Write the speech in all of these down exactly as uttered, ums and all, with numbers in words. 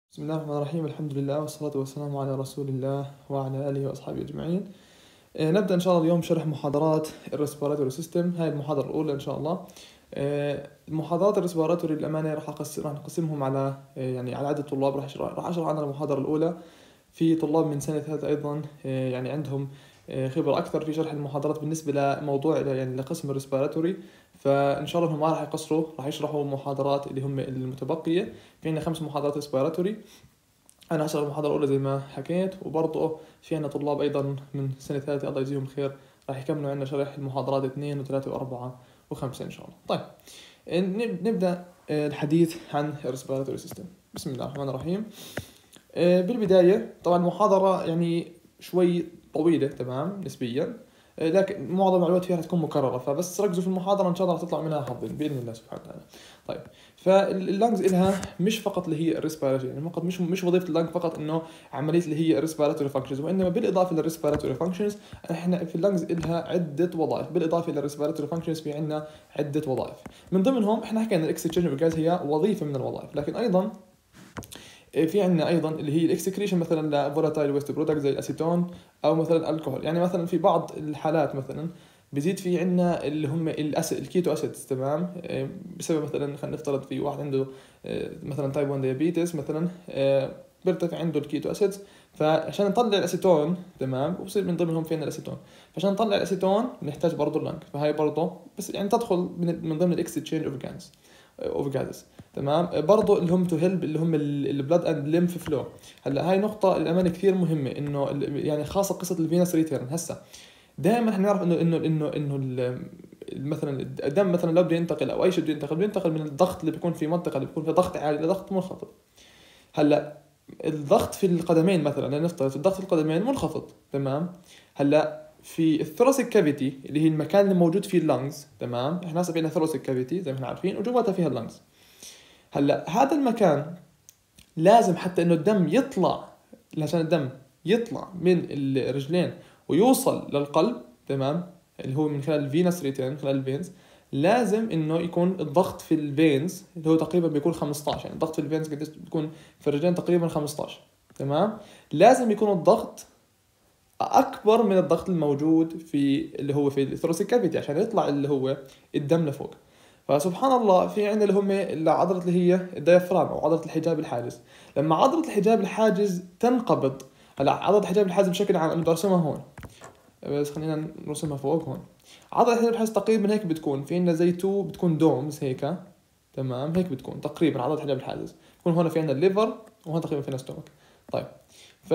بسم الله الرحمن الرحيم. الحمد لله والصلاة والسلام على رسول الله وعلى آله وأصحابه أجمعين. آه، نبدأ إن شاء الله اليوم شرح محاضرات الريسبيراتوري سيستم. هاي المحاضرة الأولى إن شاء الله. آه، محاضرات الريسبيراتوري للأمانة راح أقسم راح نقسمهم على آه، يعني على عدد طلاب. راح أشرح راح أشرح عنها المحاضرة الأولى. في طلاب من سنة ثالثة أيضا آه، يعني عندهم آه، خبرة أكثر في شرح المحاضرات بالنسبة لموضوع يعني لقسم الريسبيراتوري، فإن شاء الله هم ما راح يقصروا، راح يشرحوا المحاضرات اللي هم المتبقية. في عندنا خمس محاضرات ريسبيراتوري. أنا هشرح المحاضرة الأولى زي ما حكيت، وبرضه في عنا طلاب أيضا من سنة ثالثة الله يجزيهم خير راح يكملوا عنا شرح المحاضرات اثنين وثلاثة وأربعة وخمسة إن شاء الله. طيب نب- نبدأ آه، الحديث عن الريسبيراتوري سيستم. بسم الله الرحمن الرحيم. آه، بالبداية طبعا المحاضرة يعني شوي طويلة تمام نسبيا، آه، لكن معظم المعلومات فيها تكون مكررة، فبس ركزوا في المحاضرة إن شاء الله راح تطلع منها حظين بإذن الله سبحانه وتعالى. طيب فاللانجز إلها مش فقط اللي هي الريسبيراتوري، يعني فقط مش مش وظيفة اللانج فقط إنه عملية اللي هي الريسبيراتوري فانكشنز، وإنما بالإضافة للريسبيراتوري فانكشنز إحنا في اللانجز إلها عدة وظائف. بالإضافة للريسبيراتوري فانكشنز في عندنا عدة وظائف، من ضمنهم إحنا حكينا الإكستشينج اوف جاز هي وظيفة من الوظائف، لكن أيضا في عندنا ايضا اللي هي الاكسكريشن مثلا لفولاتايل ويست برودكت زي الاسيتون او مثلا الكحول. يعني مثلا في بعض الحالات مثلا بزيد في عندنا اللي هم الأس... الكيتو اسيدز تمام، آه، بسبب مثلا خلينا نفترض في واحد عنده آه، مثلا تايب واحد ديابيتس مثلا، آه، بيرتفع عنده الكيتو اسيدز، فعشان نطلع الاسيتون تمام وبصير من ضمنهم فينا الاسيتون، فعشان نطلع الاسيتون نحتاج برضه اللنك، فهي برضه بس يعني تدخل من, من ضمن الاكستشينج اوف جانز اوف جازز تمام. برضه اللي هم تو هيلب اللي هم البلاد اند ليمف فلو. هلا هاي نقطه للامانه كثير مهمه، انه يعني خاصه قصه الفينس ريتيرن. هسه دائما احنا نعرف انه انه انه انه ال- مثلا الدم مثلا لو بده ينتقل او اي شيء بده ينتقل بده ينتقل من الضغط اللي بيكون في منطقه اللي بيكون في ضغط عالي لضغط منخفض. هلا الضغط في القدمين مثلا لنفترض الضغط في القدمين منخفض تمام. هلا في الثوراسيك كافيتي اللي هي المكان اللي موجود فيه اللنجز تمام، احنا هسه فينا ثوراسيك كافيتي زي ما احنا عارفين وجواتها فيها اللنجز. هلا هذا المكان لازم حتى انه الدم يطلع، عشان الدم يطلع من الرجلين ويوصل للقلب تمام، اللي هو من خلال الفينس ريتيرن، خلال الفينز، لازم انه يكون الضغط في الفينز اللي هو تقريبا بيكون خمسطعش. يعني الضغط في الفينز قديش بيكون في الرجلين؟ تقريبا خمسطعش تمام. لازم يكون الضغط اكبر من الضغط الموجود في اللي هو في الثوراسيك كافيتي عشان يطلع اللي هو الدم لفوق. فسبحان الله في عندنا اللي هم العضلة اللي هي الديافرام او عضلة الحجاب الحاجز. لما عضلة الحجاب الحاجز تنقبض، هلا عضلة الحجاب الحاجز بشكل عام انا برسمها هون، بس خلينا نرسمها فوق هون. عضلة الحجاب الحاجز تقريبا هيك بتكون، في عندنا زي تو بتكون دومز هيك تمام، هيك بتكون تقريبا عضلة الحجاب الحاجز. بكون هون في عندنا الليفر وهون تقريبا في عندنا ستومك. طيب ف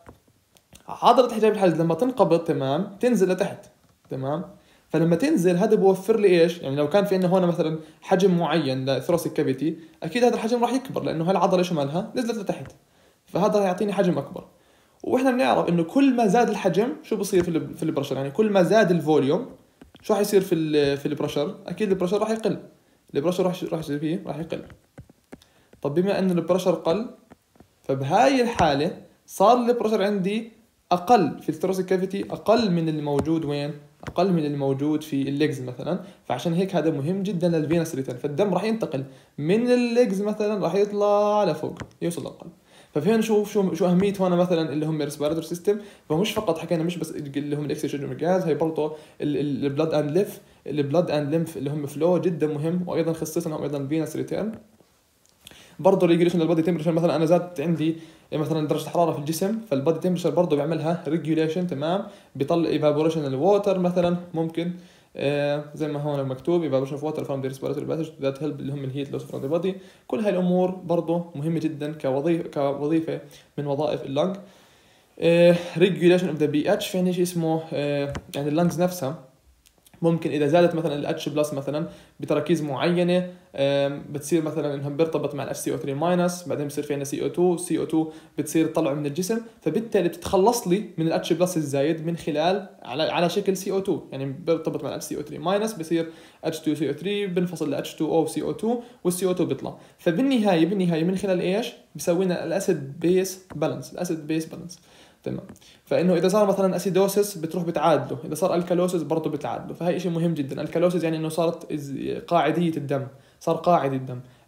عضلة حجاب الحاجز لما تنقبض تمام تنزل لتحت تمام. فلما تنزل هذا بوفر لي ايش؟ يعني لو كان في عندنا هون مثلا حجم معين للثوراسيك كافيتي، اكيد هذا الحجم راح يكبر لانه هاي العضله ايش مالها؟ نزلت لتحت، فهذا راح يعطيني حجم اكبر. واحنا بنعرف انه كل ما زاد الحجم شو بصير في ال- في البرشر، يعني كل ما زاد الفوليوم شو راح يصير في ال- في البرشر؟ اكيد البرشر راح يقل، البرشر راح راح يصير فيه راح يقل. طب بما انه البرشر قل، فبهاي الحالة صار البريشر عندي أقل في الثوراسيك كافيتي، أقل من اللي موجود وين؟ أقل من اللي موجود في الليجز مثلا. فعشان هيك هذا مهم جدا للفينس ريتيرن، فالدم راح ينتقل من الليجز مثلا راح يطلع لفوق يوصل للقلب. ففين نشوف شو شو أهمية هون مثلا اللي هم ريسبيراتوري سيستم. فمش فقط حكينا مش بس اللي هم الاكسجين جاز، هي برضه البلاد اند ليف البلاد اند ليمف اللي هم فلو جدا مهم، وايضا خصيصا ايضا الفينس ريتيرن. برضه ريجوليشن للبودي تمبرشر، مثلا انا زادت عندي مثلا درجه الحراره في الجسم، فالبودي تمبرشر برضه بيعملها ريجوليشن تمام، بيطلع ايفابوريشن الووتر مثلا ممكن، آه زي ما هون مكتوب ايفابوريشن اوف ووتر فروم ذا ريسبيراتوري باسج ذات هيلب اللي هم الهيت لوس فروم ذا بودي. كل هاي الامور برضه مهمه جدا كوظيفه كوظيفه من وظائف اللنج. ريجوليشن اوف ذا بي اتش، في عندنا شيء اسمه آه يعني اللنجز نفسها ممكن اذا زادت مثلا الاتش بلس مثلا بتراكيز معينه، بتصير مثلا انها بيرتبط مع الاتش سي او ثلاثة ماينس، بعدين بصير في عندنا سي او اثنين، سي او اثنين بتصير تطلعه من الجسم، فبالتالي بتتخلص لي من الاتش بلس الزايد من خلال على على شكل سي او اثنين، يعني بيرتبط مع الاتش سي او ثلاثة ماينس بصير اتش اثنين سي او ثلاثة بنفصل ل اتش اثنين او سي او اثنين والسي او اثنين بيطلع. فبالنهايه بالنهايه من خلال ايش بيسوي لنا الاسيد بيس بالانس، الاسيد بيس بالانس تمام. فانه اذا صار مثلا اسيدوسس بتروح بتعادله، اذا صار الكالوسس برضه بتعادله، فهي شيء مهم جدا. الكالوسس يعني انه صارت قاعديه الدم، صار قاعد الدم.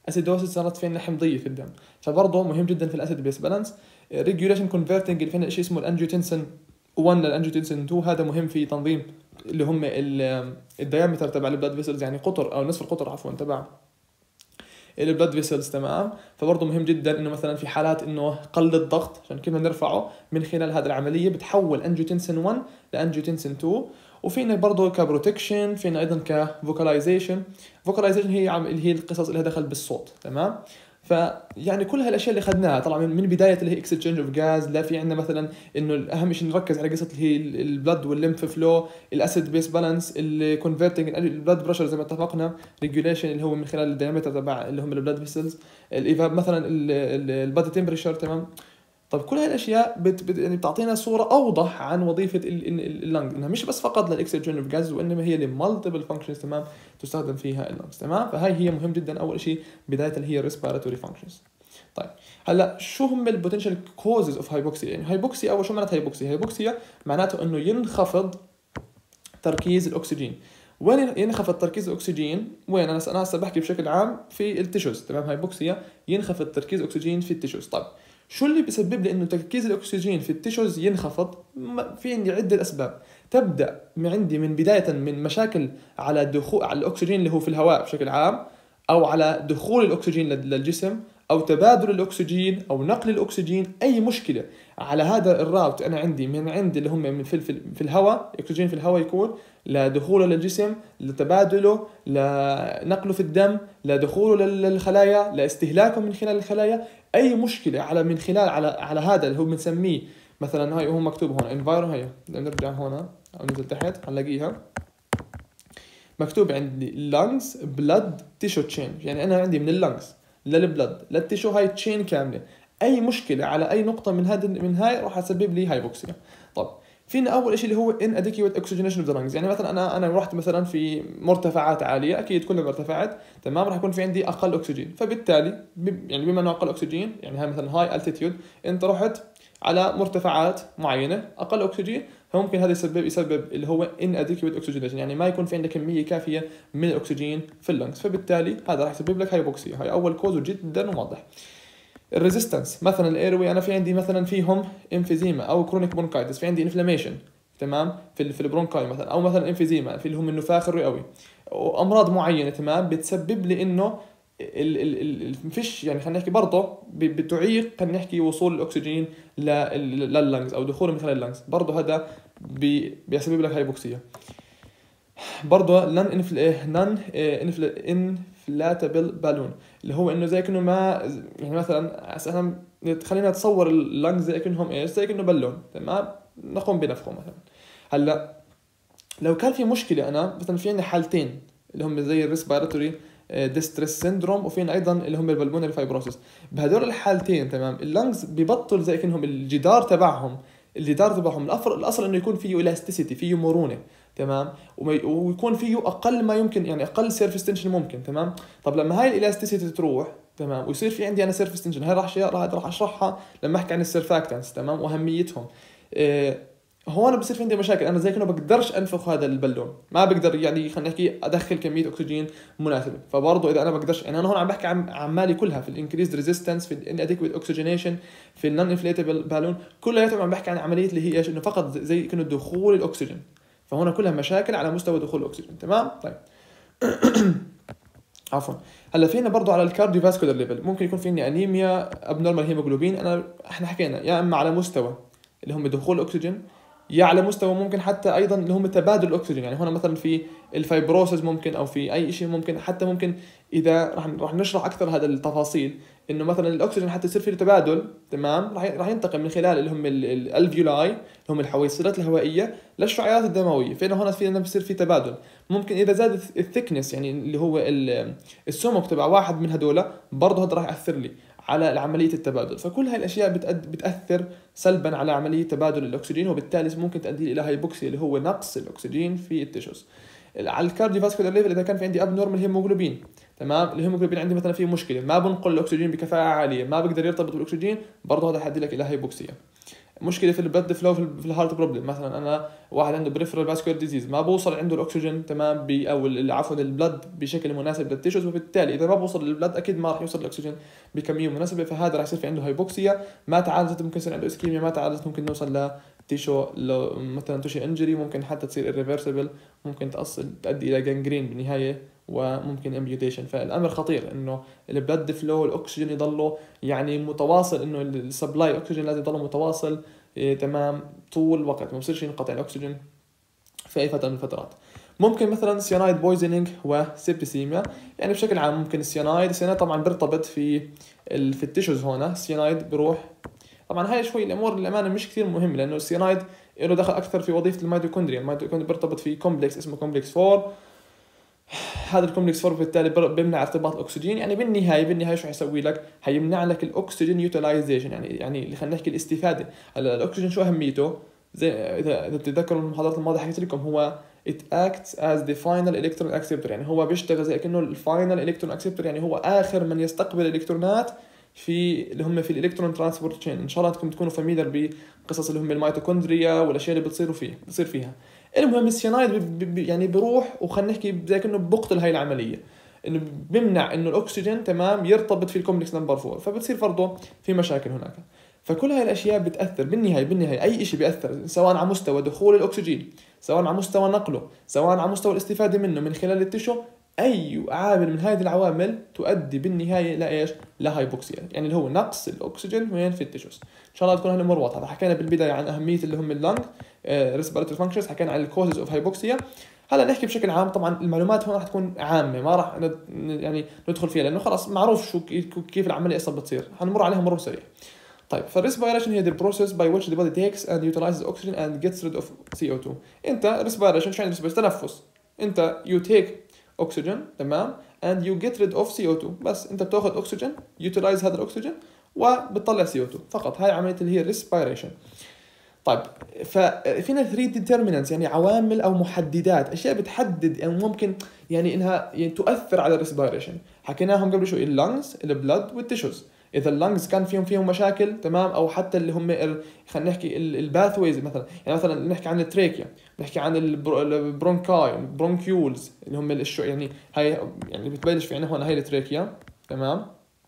اسيدوسيس صارت فينا حمضيه في الدم. فبرضه مهم جدا في الاسيد بيس بالانس. ريجوليشن كونفرتنج اللي فينا شيء اسمه الانجيوتنسين واحد للانجيوتنسين اثنين، هذا مهم في تنظيم اللي هم الديامتر تبع البلاد فيسلز، يعني قطر او نصف القطر عفوا تبع البلاد فيسلز. تمام. فبرضه مهم جدا انه مثلا في حالات انه قل الضغط عشان كيف نرفعه من خلال هذه العمليه بتحول انجيوتنسين واحد لانجيوتنسين اثنين. وفينا برضه كبروتكشن، فينا ايضا كفوكاليزيشن. فوكاليزيشن هي عم اللي هي القصص اللي دخل بالصوت. تمام. فيعني كل هالاشياء اللي اخذناها طبعا من بدايه اللي هي اكسشينج اوف غاز، لا في عندنا مثلا انه اهم شيء نركز على قصه اللي هي البلد والليمف فلو، الاسيد بيس بالانس، الكونفرتنج البلد بريشر زي ما اتفقنا، ريجوليشن اللي هو من خلال الدايمتر تبع اللي هم البلد فيسلز، الايفاب مثلا البادي تمبريتشر. تمام. طب كل هاي الاشياء بت بت يعني بتعطينا صوره اوضح عن وظيفه اللنج، انها مش بس فقط للاكسجين اوف جاز، وانما هي لمالتيبل فانكشنز. تمام. تستخدم فيها اللنجز. تمام. فهاي هي مهم جدا اول شيء بدايه اللي هي الريسبيراتوري فانكشنز. طيب هلا شو هم البوتنشال كوزز اوف هايبوكسيا؟ يعني هايبوكسيا اول شو معناتها هايبوكسيا؟ هايبوكسيا معناته انه ينخفض تركيز الاكسجين. وين ينخفض تركيز الاكسجين؟ وين انا انا هسه بحكي بشكل عام في التيشوز. تمام. هايبوكسيا ينخفض تركيز الاكسجين في التيشوز. طيب شو اللي بيسبب لي انه تركيز الاكسجين في التيشوز ينخفض؟ في عندي عده اسباب. تبدا من عندي من بدايه من مشاكل على دخول على الاكسجين اللي هو في الهواء بشكل عام، او على دخول الاكسجين للجسم، او تبادل الاكسجين، او نقل الاكسجين. اي مشكله على هذا الراوت انا عندي من عند اللي هم من في, في, في الهواء، الاكسجين في الهواء يكون لدخوله للجسم، لتبادله، لنقله في الدم، لدخوله للخلايا، لاستهلاكه من خلال الخلايا. اي مشكله على من خلال على على هذا اللي هو بنسميه مثلا، هاي هو مكتوب هون environment. هي نرجع هون او ننزل تحت هنلاقيها مكتوب عندي lungs blood tissue change. يعني انا عندي من اللنجز للبلد للتيشو هاي تشين كامله. اي مشكله على اي نقطه من هذا من هاي راح تسبب لي هايبوكسيا. طب فينا اول شيء اللي هو inadequate oxygenation of the lungs. يعني مثلا انا انا رحت مثلا في مرتفعات عاليه، اكيد كل ما ارتفعت تمام راح يكون في عندي اقل اكسجين، فبالتالي يعني بما انه اقل اكسجين يعني هاي مثلا هاي altitude، انت رحت على مرتفعات معينه اقل اكسجين، فممكن هذا يسبب يسبب اللي هو inadequate oxygenation، يعني ما يكون في عندك كميه كافيه من الاكسجين في اللنجز، فبالتالي هذا راح يسبب لك هايبوكسيا. هاي اول كوز جدا واضح. الريزيستنس مثلا الايروي، انا في عندي مثلا فيهم امفيزيما او كرونيك برونكايتس، في عندي انفلاميشن تمام في في البرونكاي مثلا، او مثلا انفيزيما في اللي هم النفاخ الرئوي، وامراض معينه تمام بتسبب لي انه الفيش يعني خلينا نحكي برضه بتعيق خلينا نحكي وصول الاكسجين لللنجز او دخوله من خلال اللنجز، برضه هذا بيسبب لك هايبوكسيا. برضه نون انفل نون انفلاتابل بالون، اللي هو انه زي كانه ما يعني مثلا احنا خلينا نتصور اللنجز زي كانهم ايش، زي كانه بالون تمام نقوم بنفخه مثلا. هلا لو كان في مشكله، انا مثلا في عندنا حالتين اللي هم زي الريسبيراتوري ديستريس سيندروم، وفين ايضا اللي هم البلمونري فايبروسيس. بهدول الحالتين تمام اللنجز ببطل زي كانهم الجدار تبعهم الجدار تبعهم الاصل الاصل انه يكون فيه الاستيسيتي، فيه مرونه تمام، ويكون فيه اقل ما يمكن يعني اقل سيرفيس تنشن ممكن. تمام. طب لما هاي الالاستيسيتي تروح تمام ويصير في عندي انا سيرفيس تنشن، هاي راح راح اشرحها لما احكي عن السيرفاكتنس تمام واهميتهم. إيه هون بصير في عندي مشاكل، انا زي كانه بقدرش انفخ هذا البالون، ما بقدر يعني خلينا نحكي ادخل كميه اكسجين مناسبه. فبرضه اذا انا بقدرش يعني انا هون عم بحكي عن عمالي كلها في الانكريزد ريزيستنس، في الاناديكويت اوكسجينيشن، في النون انفليتبل بالون، كلها عم بحكي عن عمليه اللي هي ايش، انه فقط زي كانه دخول الاكسجين. فهون كلها مشاكل على مستوى دخول الاكسجين. تمام. طيب عفوا. هلا فينا برضه على الكارديو فاسكولار ليفل ممكن يكون فيني انيميا ابنورمال هيموجلوبين. انا احنا حكينا يا اما على مستوى اللي هم دخول الاكسجين، يا على مستوى ممكن حتى ايضا اللي هم تبادل الاكسجين. يعني هنا مثلا في الفايبروسيس ممكن، او في اي شيء ممكن، حتى ممكن اذا راح راح نشرح اكثر هذا التفاصيل انه مثلا الاكسجين حتى يصير فيه تبادل تمام راح راح ينتقل من خلال اللي هم الالفيولاي اللي هم الحويصلات الهوائيه للشعيرات الدمويه. فين هنا فينا بصير في تبادل. ممكن اذا زاد الثيكنس يعني اللي هو السمك تبع واحد من هذول، برضه هذا راح ياثر لي على عملية التبادل. فكل هاي الأشياء بتأثر سلبا على عملية تبادل الأكسجين، وبالتالي ممكن تؤدي إلى هايبوكسيا اللي هو نقص الأكسجين في التيشوز. على الكارديوفاسكولار ليفل إذا كان في عندي أبنورمال هيموجلوبين تمام، الهيموجلوبين عندي مثلا فيه مشكلة، ما بنقل الأكسجين بكفاءة عالية، ما بقدر يرتبط بالأكسجين، برضه هذا حيؤدي لك إلى هايبوكسيا. مشكله في البلد فلو في الهارت بروبلم، مثلا انا واحد عنده بريفرال فاسكولار ديزيز ما بوصل عنده الاكسجين تمام ب او عفوا البلد بشكل مناسب للتيشوز، وبالتالي اذا ما بوصل للبلد اكيد ما راح يوصل الاكسجين بكميه مناسبه، فهذا راح يصير في عنده هايبوكسيا، ما تعالجت ممكن يصير عنده اسكيميا، ما تعالجت ممكن نوصل ل تيشو لو مثلا تشي انجري، ممكن حتى تصير irreversible، ممكن تصل تؤدي الى جانجرين بالنهايه وممكن امبيوتيشن. فالامر خطير انه البلد فلو الاكسجين يضله يعني متواصل، انه السبلاي اكسجين لازم يضله متواصل إيه تمام طول الوقت، ما بصيرش ينقطع الاكسجين في اي فتره من الفترات. ممكن مثلا سيانايد بويزنينج وسيبتسيميا، يعني بشكل عام ممكن السيانايد السيانايد طبعا بيرتبط في ال في التيشوز، هنا السيانايد بروح طبعا هاي شوي الامور للامانه مش كثير مهمه، لانه السيانايد له دخل اكثر في وظيفه الميتوكوندريا، الميتوكوندريا بيرتبط في كومبلكس اسمه كومبلكس أربعة، هذا الكومبلكس أربعة بالتالي بيمنع ارتباط الاكسجين، يعني بالنهايه بالنهايه شو حيسوي لك؟ حيمنع لك الاكسجين يوتيلايزيشن، يعني يعني اللي خلينا نحكي الاستفاده. هلا الاكسجين شو اهميته؟ زي اذا اذا بتتذكروا المحاضرات الماضيه حكيت لكم، هو it acts as the final electron acceptor، يعني هو بيشتغل زي كأنه الفاينل الكترون اكسبتور، يعني هو اخر من يستقبل الالكترونات في اللي هم في الالكترون ترانسبورت تشين. ان شاء الله انكم تكونوا فاميلر بقصص اللي هم الميتوكوندريا والاشياء اللي بتصيروا فيه بتصير فيها. المهم السيانايد بي بي يعني بيروح وخلينا نحكي زي كأنه بقتل هاي العمليه، انه بيمنع انه الاكسجين تمام يرتبط في الكومبلكس نمبر أربعة، فبتصير برضه في مشاكل هناك. فكل هاي الاشياء بتاثر بالنهايه بالنهايه اي شيء بياثر، سواء على مستوى دخول الاكسجين، سواء على مستوى نقله، سواء على مستوى الاستفاده منه من خلال التشو، اي عامل من هذه العوامل تؤدي بالنهايه لايش؟ لهايبوكسيا، يعني اللي هو نقص الاكسجين وين في التشوز. ان شاء الله تكون هالامور واضحه. حكينا بالبدايه عن اهميه اللي هم اللنج ريسبيراتوري فانكشنز، حكينا عن الكوزز اوف هايبوكسيا. هلا نحكي بشكل عام، طبعا المعلومات هون راح تكون عامه ما راح يعني ندخل فيها لانه خلاص معروف شو كيف العمليه اصلا بتصير، حنمر عليها مرور سريع. طيب فالريسبيريشن هي the process by which the body takes and utilizes oxygen and gets rid of سي أو تو. انت ريسبيريشن شو يعني ريسبيريشن؟ تنفس. انت you take oxygen تمام and you get rid of سي أو تو، بس انت بتاخذ اكسجين utilize هذا الاكسجين وبتطلع سي أو تو فقط. هاي عمليه اللي هي الريسبيريشن. طيب ففينا ثري determinants، يعني عوامل او محددات، اشياء بتحدد يعني ممكن يعني انها يعني تؤثر على الريسبيريشن. حكيناهم قبل شوي، اللنجز، البلد، والتيشوز. اذا اللنجز كان فيهم فيهم مشاكل تمام، او حتى اللي هم خلينا نحكي الباثويز مثلا، يعني مثلا نحكي عن التريكيا، نحكي عن البرونكاي البرونكيولز اللي هم الشو يعني هاي يعني بتبلش في عندنا هون هاي التريكيا تمام،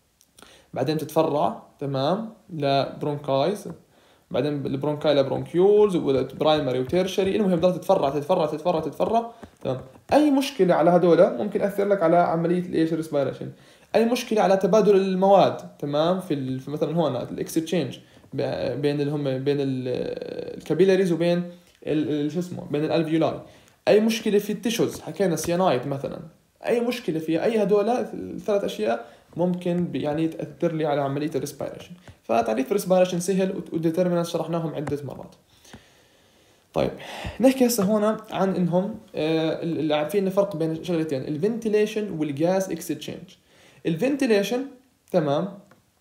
بعدين تتفرع تمام لبرونكايز، بعدين البرونكاي لبرونكيولز وبرايمري وتيرشري، المهم ضلت تتفرع تتفرع تتفرع تتفرع تمام. اي مشكله على هذول ممكن ياثر لك على عمليه الايش الريسبيريشن. اي مشكله على تبادل المواد تمام في, في مثلا هون الاكستشينج بين اللي هم بين الكابيلاريز وبين شو اسمه بين الالفيولاي. اي مشكله في التيشوز، حكينا سيانايد مثلا، اي مشكله فيها اي هذول الثلاث اشياء ممكن يعني تاثر لي على عمليه الريسبيريشن. فتعريف الريسبيريشن سهل وديترمينانت شرحناهم عده مرات. طيب نحكي هسه هون عن انهم اللي عارفين فرق بين شغلتين، الفنتيليشن والجاز اكستشينج. الفنتيليشن تمام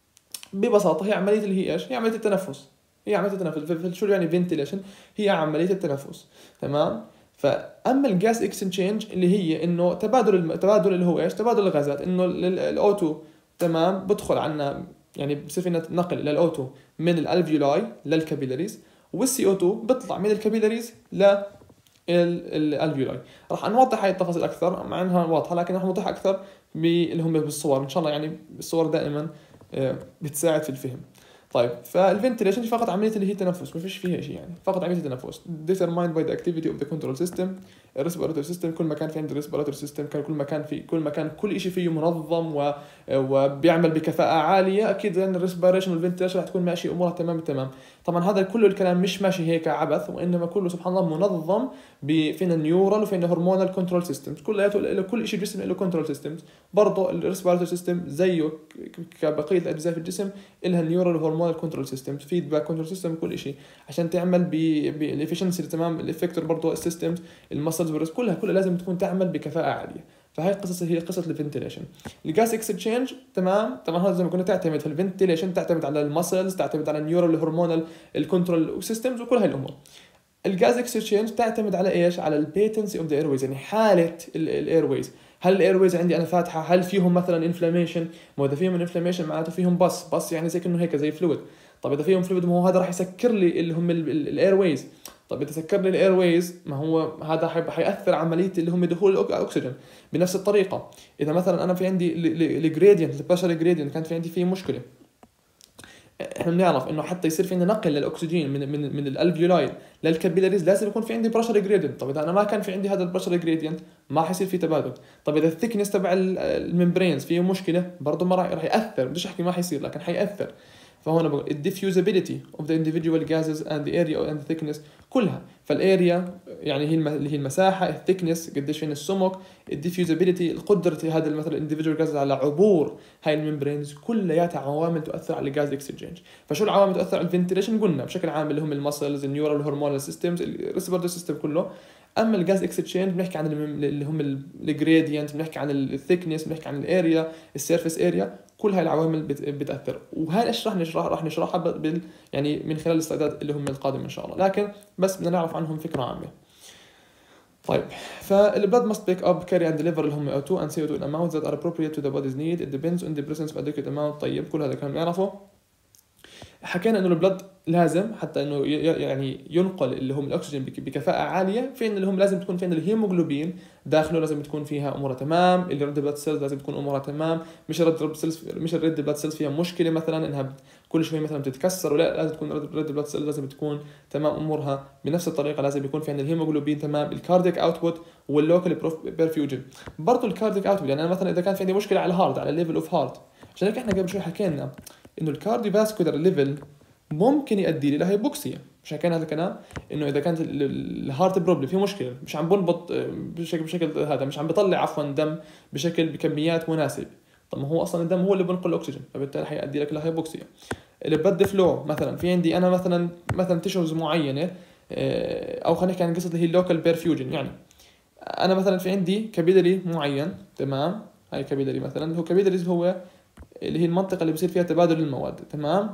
ببساطه هي عمليه اللي هي ايش؟ هي عمليه التنفس، هي عمليه التنفس. شو يعني فنتيليشن؟ هي عمليه التنفس تمام. فاما الجاس اكستشينج اللي هي انه تبادل التبادل اللي هو ايش؟ تبادل الغازات، انه الاوتو تمام بدخل عنا يعني بصير فينا نقل للاوتو من الالفيولاي للكابيلاريز، والسي او تو بيطلع من الكابيلاريز للالفيولاي. راح نوضح هاي التفاصيل اكثر مع انها واضحه، لكن راح نوضح اكثر اللي هم بالصور ان شاء الله، يعني الصور دائما بتساعد في الفهم. طيب فالفنتيليشن فقط عمليه اللي هي التنفس، ما فيش فيها شيء يعني، فقط عمليه التنفس determined by the activity of the control system. الريسبيراتوري سيستم كل ما كان في عند الريسبيراتوري سيستم كان كل ما كان في كل ما كان كل شيء فيه منظم و... وبيعمل بكفاءه عاليه، اكيد لان الريسبيريشن والفنتيليشن رح تكون ماشي امورها تمام التمام. طبعا هذا كله الكلام مش ماشي هيك عبث، وانما كله سبحان الله منظم فينا نيورال وفينا هرمونال كنترول سيستمز، كلياته كل شيء جسم له كنترول سيستمز. برضه الريسبيراتوري سيستم زيه كبقيه الاجزاء في الجسم لها نيورال وهرمونال كنترول سيستمز، فيدباك كنترول سيستم، كل شيء عشان تعمل بالافشنسي تمام. الافكتور برضه السيستمز المسلز والريس كلها كلها لازم تكون تعمل بكفاءه عاليه. فهي قصص هي قصه الفنتيليشن. الجاس اكستشينج تمام، طبعا هذا زي ما كنا تعتمد في الفنتيليشن تعتمد على المسلز، تعتمد على النيورال هرمونال الكنترول سيستمز وكل هاي الامور. الجاز اكستشينج تعتمد على ايش؟ على البيتنسي اوف ذا ايرويز، يعني حاله الايرويز. هل الايرويز عندي انا فاتحه؟ هل فيهم مثلا انفلاميشن؟ ما اذا فيهم انفلاميشن معناته فيهم بس بس يعني زي كانه هيك زي فلويد. طب اذا فيهم فلويد ما هو هذا راح يسكر لي اللي هم الاير ويز. طب اذا سكر لي الاير ويز ما هو هذا حيأثر عمليه اللي هم دخول الاكسجين. بنفس الطريقه اذا مثلا انا في عندي الجريدينت البريشر جريدينت كانت في عندي فيه مشكله، احنا بنعرف انه حتى يصير فينا نقل للاكسجين من من من الالفيولاي للكابيلاريز لازم يكون في عندي بريشر جريدينت. طب اذا انا ما كان في عندي هذا البريشر جريدينت ما حيصير في تبادل. طب اذا الثيكنس تبع الممبرينز فيه مشكله برضه ما راح راح ياثر، بديش احكي ما حيصير لكن حياثر. فهون بقول الديفيوزابيلتي اوف ذا individual gases and the area and the thickness كلها. فالاريا يعني هي اللي هي المساحه، الثيكنس قديش فين السمك، الديفيوزابيلتي القدره هذا مثلا individual gases على عبور هاي الممبرينز، كلياتها عوامل تؤثر على الجاز اكسشينج. فشو العوامل تؤثر على الفنتيليشن؟ قلنا بشكل عام اللي هم المسلز، النيورال، الهرمونال سيستمز، الريسبيرتوري سيستم كله. اما الجاز اكسشينج بنحكي عن اللي هم الجريدينت، بنحكي عن الثيكنس، بنحكي عن الاريا، السيرفيس اريا، كل هاي العوامل بتاثر. وهاي الاشياء راح نشرح راح نشرحها بال يعني من خلال السلايدات اللي هم القادم ان شاء الله، لكن بس بدنا نعرف عنهم فكره عامه. طيب فالبلد must pick up carry and deliver اللي هم أو تو and سي أو تو in amounts that are appropriate to the body's need. It depends on the presence of adequate amount. طيب كل هذا كان نعرفه. حكينا انه البلد لازم حتى انه يعني ينقل اللي هم الاكسجين بكفاءه عاليه، في ان اللي هم لازم تكون فين الهيموغلوبين داخله لازم تكون فيها امورها تمام، الريد بلاد سيلز لازم تكون امورها تمام، مش الريد بلاد سيلز مش الريد بلاد سيلز فيها مشكله مثلا انها كل شوي مثلا بتتكسر، ولا لازم تكون الريد بلاد سيلز لازم تكون تمام امورها. بنفس الطريقه لازم يكون في عندنا الهيموغلوبين تمام، الكارديك اوتبوت واللوكال بيرفيوجن. برضه الكارديك اوتبوت يعني انا مثلا اذا كان في عندي مشكله على الهارت على الليفل اوف هارت، عشان هيك احنا قبل شوي حكينا انه الكارديوفاسكولار ليفل ممكن يؤدي لي لهايبوكسيا. مش حكينا هذا الكلام انه اذا كانت الهارت بروبلم في مشكله مش عم بنبط بشكل بشكل هذا مش عم بيطلع عفوا دم بشكل بكميات مناسب، طب ما هو اصلا الدم هو اللي بنقل الاكسجين، فبالتالي حيؤدي لك لهايبوكسيا. البلد فلو مثلا في عندي انا مثلا مثلا تيشوز معينه، او خلينا نحكي عن قصه اللي هي اللوكال بيرفيوجن. يعني انا مثلا في عندي كابيلاري معين تمام، هاي كابيلاري مثلا هو كابيلاري هو اللي هي المنطقه اللي بصير فيها تبادل المواد تمام،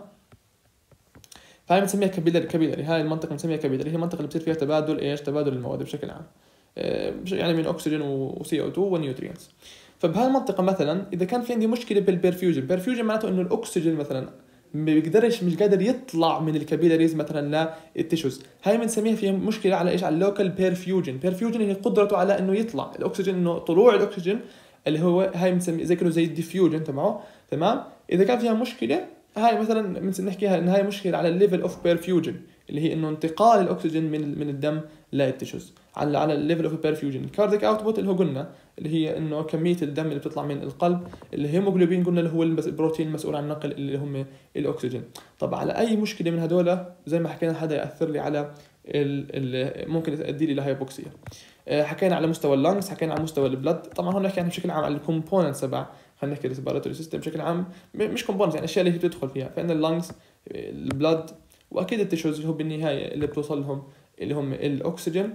فهي بنسميها كابيلاري. كابيلاري هاي المنطقه بنسميها كابيلاري، هي المنطقه اللي بصير فيها تبادل ايش تبادل المواد بشكل عام، يعني من اكسجين وسي او تو ونيوترينز. فبهالمنطقه مثلا اذا كان في عندي مشكله بالبرفيوجن، برفيوجن معناته انه الاكسجين مثلا ما بيقدرش مش قادر يطلع من الكابيلاريز مثلا للتيشوز، هاي بنسميها فيها مشكله على ايش على اللوكال بيرفيوجن. بيرفيوجن هي قدرته على انه يطلع الاكسجين، انه طلوع الاكسجين اللي هو هاي بنسميه زي كانه زي الديفيوجن تبعه تمام. اذا كان فيها مشكله هاي مثلا بنحكيها ان هاي مشكله على الليفل اوف بيرفيوجن اللي هي انه انتقال الاكسجين من من الدم للتيشوز على على الليفل اوف بيرفيوجن. الكارديك اوتبوت اللي هو قلنا اللي هي انه كميه الدم اللي بتطلع من القلب. الهيموغلوبين قلنا اللي هو البروتين المسؤول عن نقل اللي هم الاكسجين. طب على اي مشكله من هذول زي ما حكينا هذا ياثر لي على ال ممكن يؤدي لي لهايبوكسيا. حكينا على مستوى اللنجز، حكينا على مستوى البلد. طبعا هون نحكي عن بشكل عام على الكومبوننتس تبع خلينا نحكي الريسبيراتوري سيستم بشكل عام، مش كومبوننتس يعني الاشياء اللي هي بتدخل فيها، فإن اللنجز البلد واكيد التيشوز اللي هو بالنهايه اللي بتوصل لهم اللي هم الاكسجين.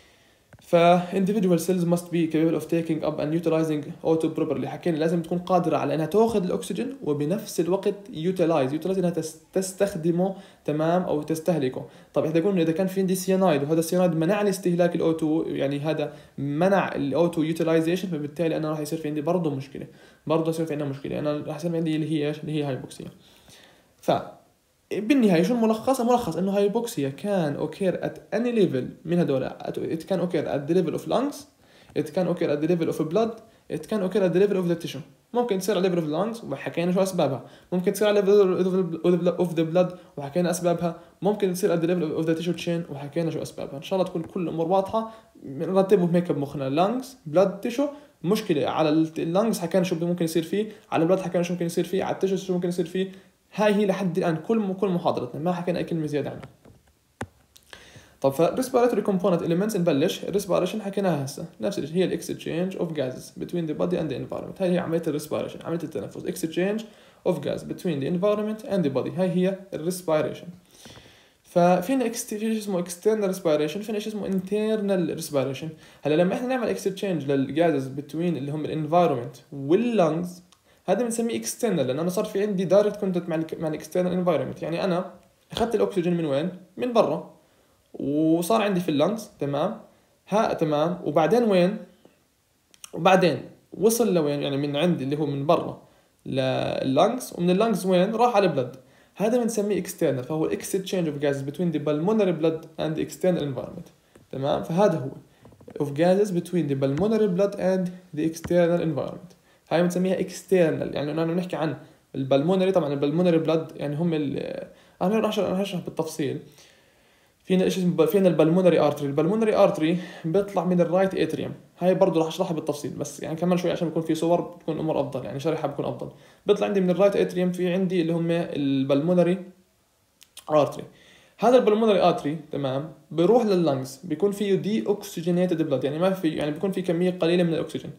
ف individual cells must be capable of taking up and utilizing O two properly. حكينا لازم تكون قادرة على أنها تأخذ الأكسجين وبنفس الوقت utilize utilize أنها تستخدمه تمام أو تستهلكه. طب إحنا قلنا إذا كان في عندي سيانايد وهذا السيانايد منع لي استهلاك ال أو تو، يعني هذا منع ال أو تو utilization، فبالتالي أنا راح يصير في عندي برضه مشكلة، برضه يصير في عندنا مشكلة، أنا راح يصير عندي اللي هي إيش اللي هي هايبوكسيا. ف بالنهاية شو الملخص؟ الملخص إنه هايبوكسيا كان occur at any level من هدول. it can occur at the level of lungs, it can occur at the level of blood, it can occur at the level of the tissue. ممكن تصير على level of lungs وحكينا شو أسبابها، ممكن تصير على level of the blood وحكينا أسبابها، ممكن تصير at the level of the tissue chain وحكينا شو أسبابها. إن شاء الله تكون كل الأمور واضحة، نرتبهم هيك بمخنا. lungs blood tissue. مشكلة على اللنجز حكينا شو ممكن يصير فيه، على البلد حكينا شو ممكن يصير فيه، على التيشو شو ممكن يصير فيه. هاي هي لحد الآن كل كل محاضرتنا، ما حكينا أي كلمة زيادة عنها. طب ف respiratory component elements نبلش. respiration حكيناها هسه نفس الشيء، هي ال exchange of gases between the body and the environment. هاي هي عملية ال respiration، عملية التنفس. exchange of gas between the environment and the body، هاي هي ال respiration. ففينا في اسمه external respiration، فينا شيء اسمه internal respiration. هلا لما احنا نعمل exchange للجازز between اللي هم ال environment وال lungs، هذا بنسميه external، لأن أنا صار في عندي direct contact مع ال مع ال external environment. يعني أنا أخذت الأكسجين من وين؟ من برا، وصار عندي في اللنجز تمام، ها تمام، وبعدين وين؟ وبعدين وصل لوين؟ يعني من عندي اللي هو من برا لللنجز، ومن اللنجز وين؟ راح على البلد. هذا بنسميه external، فهو exchange of gases between the pulmonary blood and the external environment. تمام، فهذا هو of gases between the pulmonary blood and the external environment. هاي بنسميها external، يعني أنا بنحكي عن البلمونري. طبعا البلمونري بلاد يعني هم ال أنا راح أشرح بالتفصيل. فينا إيش اسمه، فينا البلمونري ارتري. البلمونري ارتري بيطلع من الرايت اتريوم، هاي برضه راح اشرحها بالتفصيل، بس يعني كمان شوي عشان بيكون في صور بتكون الامور افضل، يعني شرحها بيكون افضل. بيطلع عندي من الرايت اتريوم، في عندي اللي هم البلمونري ارتري. هذا البلمونري ارتري تمام بيروح لللنجز، بيكون فيه دي اوكسجينيتد بلاد، يعني ما في يعني بيكون في كميه قليله من الاكسجين،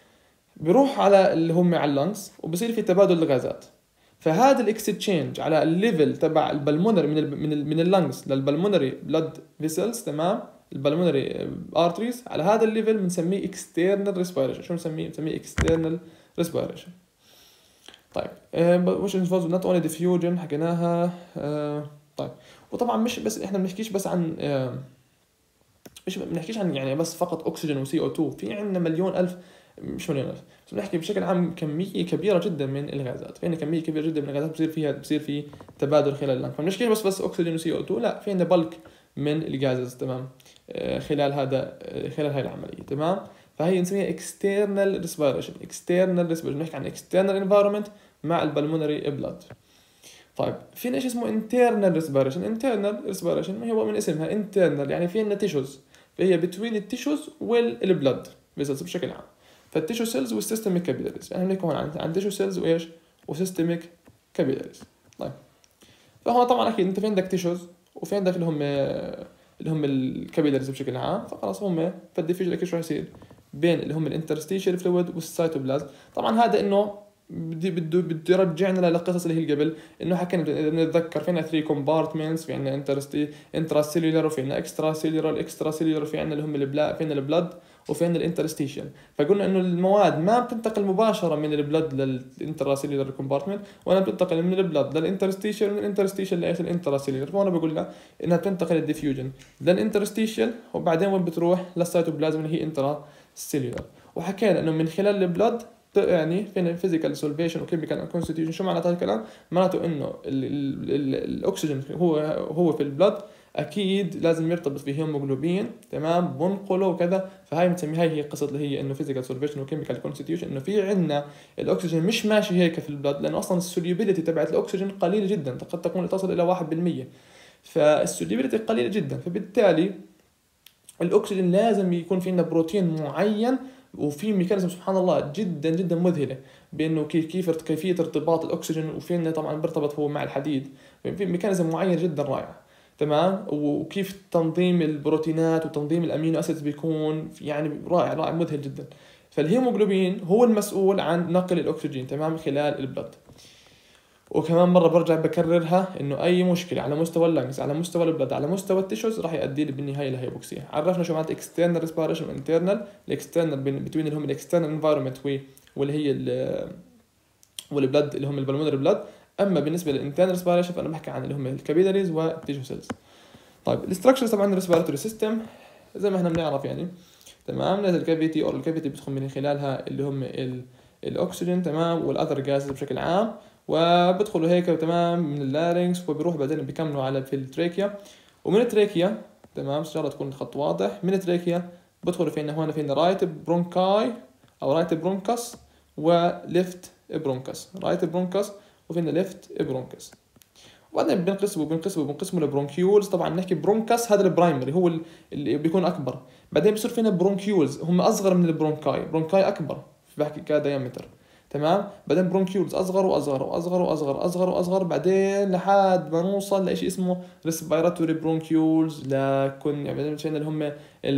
بيروح على اللي هم على اللنجز وبصير في تبادل الغازات. فهذا الاكستشينج على الليفل تبع البلمونري من ال من ال من اللنجز للبلمونري بلاد فيسلز، تمام، البلمونري ارتريز، على هذا الليفل بنسميه اكسترنال ريسبيريشن. شو بنسميه؟ بنسميه اكسترنال ريسبيريشن. طيب وش انفولز نوت اونلي ديفيوجن حكيناها. آه طيب، وطبعا مش بس احنا بنحكيش بس عن آه مش بنحكيش عن يعني بس فقط اكسجين وسي او اثنين، في عندنا مليون الف، مش مليون الف، بس بنحكي بشكل عام كميه كبيره جدا من الغازات. في عندنا كميه كبيره جدا من الغازات بصير فيها بصير في تبادل خلال اللنج. فبنحكي بس بس اكسجين وسي او اثنين، لا، في عندنا بلك من الغازز، تمام، خلال هذا خلال هاي العمليه. تمام، فهي نسميها external respiration. external respiration بنحكي عن external environment مع البلمونري بلاد. طيب فينا شيء اسمه internal respiration. internal respiration ما هو من اسمها internal، يعني في عندنا تيشوز، فهي between التيشوز والبلاد فيسلز بشكل عام. فالتيشو سيلز والسيستميك كابيلاريز، يعني بنحكي هون عن عن تيشو سيلز وايش وسيستميك كابيلاريز. طيب فهون طبعا اكيد انت في عندك تيشوز وفي عندك اللي هم اللي هم الكابيلاريز بشكل عام، فخلاص هم فالديفيجن اكيد شو راح يصير بين اللي هم الانترستيشال فلويد والسيتوبلازم. طبعا هذا انه بدي بده بده يرجعنا للقصص اللي هي قبل، انه حكينا نتذكر فينا ثري كومبارتمنتس، في عندنا انترستي انترا سيلولر، وفي عندنا اكسترا سيلولر، الاكسترا سيلولر في عندنا اللي هم البلا، في عندنا البلد، وفي عندنا الانترستيشن. فقلنا انه المواد ما بتنتقل مباشره من البلد للانترا سيلولر كومبارتمنت، ولا بتنتقل من البلد للانترستيشن، من الانترستيشن لايش الانترا سيلولر. فهنا بقول لنا انها بتنتقل الديفيوجن للانترستيشن، وبعدين وين بتروح للسيتوبلازم اللي هي انترا سيلولر. وحكينا انه من خلال البلد يعني فين فيزيكال سولفيشن وكيميكال كونستيتيوشن. شو معناته هذا الكلام؟ معناته انه الاكسجين هو هو في البلد اكيد لازم يرتبط في هيموجلوبين، تمام، بنقله وكذا. فهاي بنسميها هي القصه اللي هي انه فيزيكال سولفيشن وكيميكال كونستيتيوشن، انه في عندنا الاكسجين مش ماشي هيك في البلد، لانه اصلا السوليبيليتي تبعت الاكسجين قليله جدا، قد تكون تصل الى واحد بالمية. فالسوليبيليتي قليله جدا، فبالتالي الاكسجين لازم يكون في عندنا بروتين معين، وفي ميكانيزم سبحان الله جدا جدا مذهله بانه كيف كيف كيفيه ارتباط الاكسجين، وفينا طبعا بيرتبط هو مع الحديد، في ميكانيزم معين جدا رائع، تمام، وكيف تنظيم البروتينات وتنظيم الامينو اسيدز بيكون يعني رائع رائع مذهل جدا. فالهيموجلوبين هو المسؤول عن نقل الاكسجين، تمام، خلال البلد. وكمان مرة برجع بكررها انه اي مشكلة على مستوى اللنجز، على مستوى البلد، على مستوى التيشوز، راح يؤدي لي بالنهاية لهيبوكسيا. عرفنا شو معنات external respiration و internal. الاكسترنال بين اللي هم الاكسترنال environment واللي هي والبلد اللي هم البلمونري بلد. اما بالنسبة للانترنال respiration فانا بحكي عن اللي هم الكابيلاريز والتيشو سيلز. طيب الاستراكشرز طبعا الريسبيراتوري سيستم زي ما احنا بنعرف يعني، تمام، نازل الكافيتي او الكافيتي بيدخل من خلالها اللي هم الاكسجين، تمام، والاذر جازز بشكل عام، وبدخلوا هيك تمام من اللارينكس، وبيروح بعدين بيكملوا على في التريكيا. ومن التريكيا تمام ان شاء الله تكون الخط واضح، من التريكيا بدخلوا فينا هون فينا رايت برونكاي او رايت برونكس وليفت برونكس، رايت برونكس وفينا ليفت برونكس. وبعدين بنقسمه بنقسمه بنقسمه لبرونكيولز. طبعا نحكي برونكس هذا البرايمري هو اللي بيكون اكبر، بعدين بصير فينا برونكيولز هم اصغر من البرونكاي، برونكاي اكبر بحكي كدايمتر، تمام، بعدين برونكيولز اصغر واصغر واصغر واصغر اصغر واصغر، بعدين لحد ما نوصل لشيء اسمه ريسبيراتوري برونكيولز، لكن يعني بعدين اللي هم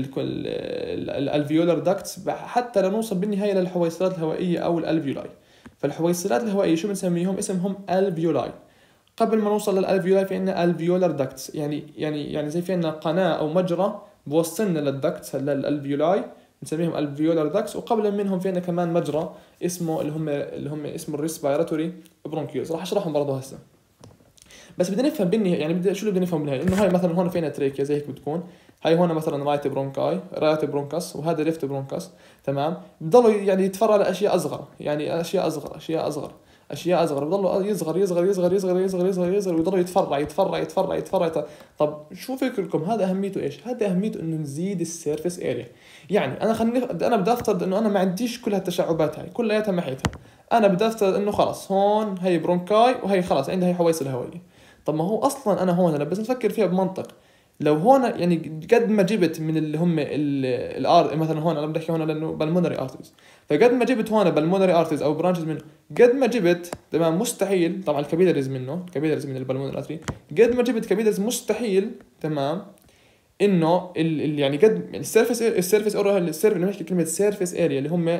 الالفيولار داكتس، حتى لنوصل بالنهايه للحويصلات الهوائيه او الالفيولاي. فالحويصلات الهوائيه شو بنسميهم؟ اسمهم الفيولاي. قبل ما نوصل للالفيولاي في عندنا الفيولار داكتس، يعني يعني يعني زي في عندنا قناه او مجرى بوصلنا للداكتس للالفيولاي نسميهم الفيولار داكتس، وقبل منهم في عندنا كمان مجرى اسمه اللي هم اللي هم اسمه الريسبيراتوري برونكيولز. راح اشرحهم برضه هسه، بس بدنا نفهم بالنهايه يعني بدنا شو اللي بدنا نفهم بالنهايه، انه هاي مثلا هون فينا تريكيا زي هيك بتكون، هاي هون مثلا رايت برونكاي رايت برونكس، وهذا ليفت برونكس، تمام، بضلوا يعني يتفرعوا لاشياء اصغر، يعني اشياء اصغر اشياء اصغر اشياء اصغر، بضل يصغر يصغر يصغر يصغر يصغر يصغر يصغر ويضل يتفرع يتفرع يتفرع يتفرع, يتفرع. طب شو فكركم هذا اهميته ايش؟ هذا اهميته انه نزيد السيرفيس اريا. يعني انا خليني انا بدي افترض انه انا ما عنديش كل هالتشعبات هاي كلياتها محيتها، انا بدي افترض انه خلص هون هي برونكاي وهي خلص عندها هي حويصل هوائيه. طب ما هو اصلا انا هون انا بس نفكر فيها بمنطق، لو هون يعني قد ما جبت من اللي هم الار مثلا هون انا بدي احكي هون لانه بالمونري ارتريز، فقد ما جبت هون بالمونري ارتريز او برانشز منه قد ما جبت تمام مستحيل طبعا الكابيلاريز منه الكابيلاريز من البالمونري ارتري قد ما جبت كابيلاريز مستحيل تمام انه ال ال يعني قد السيرفيس السيرفيس اور السيرفيس نحكي كلمه سيرفيس اريا اللي هم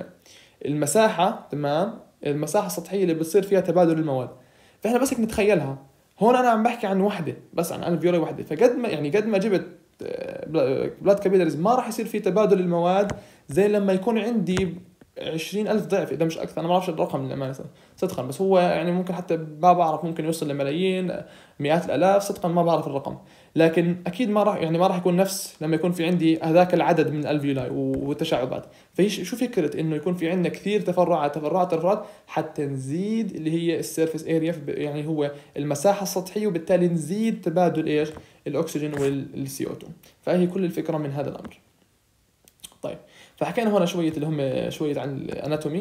المساحه تمام المساحه السطحيه اللي بتصير فيها تبادل المواد. فاحنا بس هيك نتخيلها هون انا عم بحكي عن وحده بس عن الفيولاي وحده، فقد ما يعني قد ما جبت بلاد كابيلاريز ما راح يصير في تبادل المواد زي لما يكون عندي عشرين ألف ضعف إذا مش أكثر. أنا ما بعرفش الرقم للأمانة صدقا، بس هو يعني ممكن حتى ما بعرف ممكن يوصل لملايين مئات الآلاف صدقا ما بعرف الرقم، لكن أكيد ما راح يعني ما راح يكون نفس لما يكون في عندي هذاك العدد من الألفيولاي والتشعبات. فهي شو فكرة إنه يكون في عندنا كثير تفرعات تفرعات تفرعات حتى نزيد اللي هي السيرفيس اريا يعني هو المساحة السطحية، وبالتالي نزيد تبادل إيش الأكسجين والسي أو اثنين. فهي كل الفكرة من هذا الأمر. طيب فحكينا هون شوية اللي هم شوية عن الاناتومي.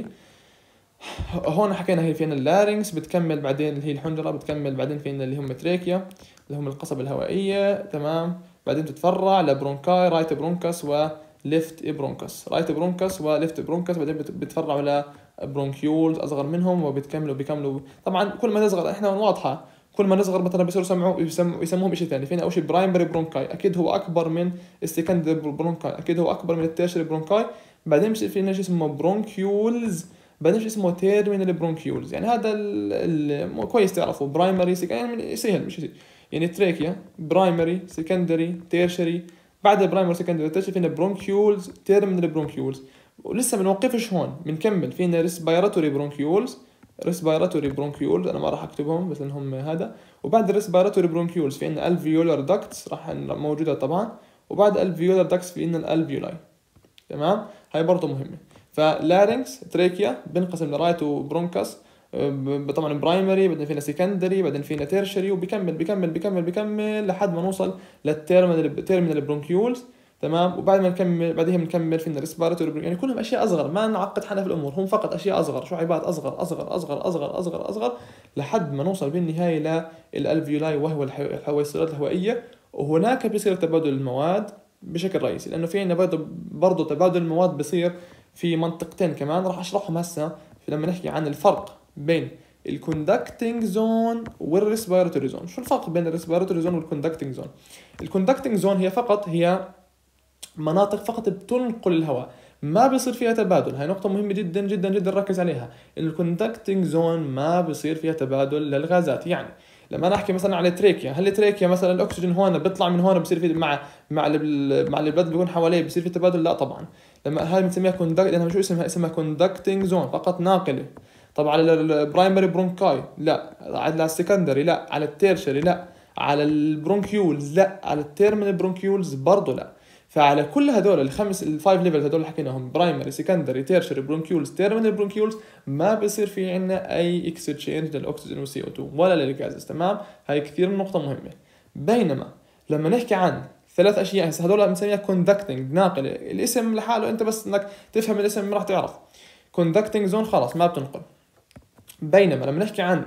هون حكينا هي فينا اللارينكس، بتكمل بعدين اللي هي الحنجرة، بتكمل بعدين فينا اللي هم تريكيا اللي هم القصبة الهوائية تمام، بعدين تتفرع لبرونكاي رايت برونكاس وليفت برونكاس رايت برونكاس وليفت برونكاس، بعدين بتفرعوا لبرونكيولز اصغر منهم وبتكملوا بيكملوا. طبعا كل ما نصغر احنا واضحة كل ما نصغر مثلا بيصيروا يسمعوا يسموا يسموهم شيء ثاني. فينا اول شيء برايمري برونكاي اكيد هو اكبر من السكندري برونكاي، اكيد هو اكبر من التيرشري برونكاي. بعدين بصير فينا شيء اسمه برونكيولز، بعدين شيء اسمه تيرمينال برونكيولز. يعني هذا ال كويس تعرفوا برايمري يعني سهل مش يعني تريكيا برايمري سكندري تيرشري، بعد برايمري سكندري تيرشري فينا برونكيولز تيرمينال برونكيولز. ولسه بنوقفش هون بنكمل فينا ريسبيراتوري برونكيولز ريسبيراتوري برونكيولز انا ما راح اكتبهم بس لانهم هذا. وبعد الريسبيراتوري برونكيولز في عندنا الفيولار داكتس راح موجوده طبعا، وبعد الفيولار داكتس في عندنا الالفيولاي تمام هاي برضه مهمه. فلارينكس تريكيا بنقسم لرايت وبرونكاس طبعا برايمري، بعدين فينا سكندري، بعدين فينا تيرشري، وبيكمل بيكمل بيكمل بيكمل لحد ما نوصل للتيرمينال تيرمينال برونكيولز تمام. وبعد ما نكمل بعدها بنكمل فينا ريسبيراتوري، يعني كلهم اشياء اصغر ما نعقد حالنا في الامور، هم فقط اشياء اصغر شعيبات اصغر اصغر اصغر اصغر اصغر اصغر لحد ما نوصل بالنهايه للالفيولاي وهو الحويصلات الهوائيه. وهناك بيصير تبادل المواد بشكل رئيسي، لانه في عندنا برضه تبادل المواد بيصير في منطقتين كمان راح اشرحهم هسه لما نحكي عن الفرق بين الكوندكتنج زون والريسبيراتوري زون. شو الفرق بين الريسبيراتوري زون والكوندكتنج زون؟ الكوندكتنج زون هي فقط هي مناطق فقط بتنقل الهواء ما بيصير فيها تبادل. هاي نقطة مهمة جدا جدا جدا ركز عليها، إن الكوندكتنج زون ما بيصير فيها تبادل للغازات. يعني لما انا احكي مثلا على تريكيا، هل التريكيا مثلا الاكسجين هون بيطلع من هون بصير في مع مع ال مع البلد اللي بيكون حواليه بصير في تبادل؟ لا طبعا. لما هاي بنسميها كوندكت لانها شو اسمها اسمها كوندكتنج زون فقط ناقله. طبعا على البرايمري برونكاي لا، على السكندري لا، على التيرشري لا، على البرونكيولز لا، على التيرمينال برونكيولز برضه لا. فعلى كل هذول الخمس الفايف ليفلز هذول اللي حكيناهم برايمري سكندري تيرشري برونكيولز تيرمينال برونكيولز ما بيصير في عندنا اي اكستشينج للاكسجين والسي او اثنين ولا للغازز تمام. هاي كثير نقطه مهمه. بينما لما نحكي عن ثلاث اشياء هسه هذول بنسميها كوندكتنج ناقله، الاسم لحاله انت بس انك تفهم الاسم راح تعرف كوندكتنج زون خلاص ما بتنقل. بينما لما نحكي عن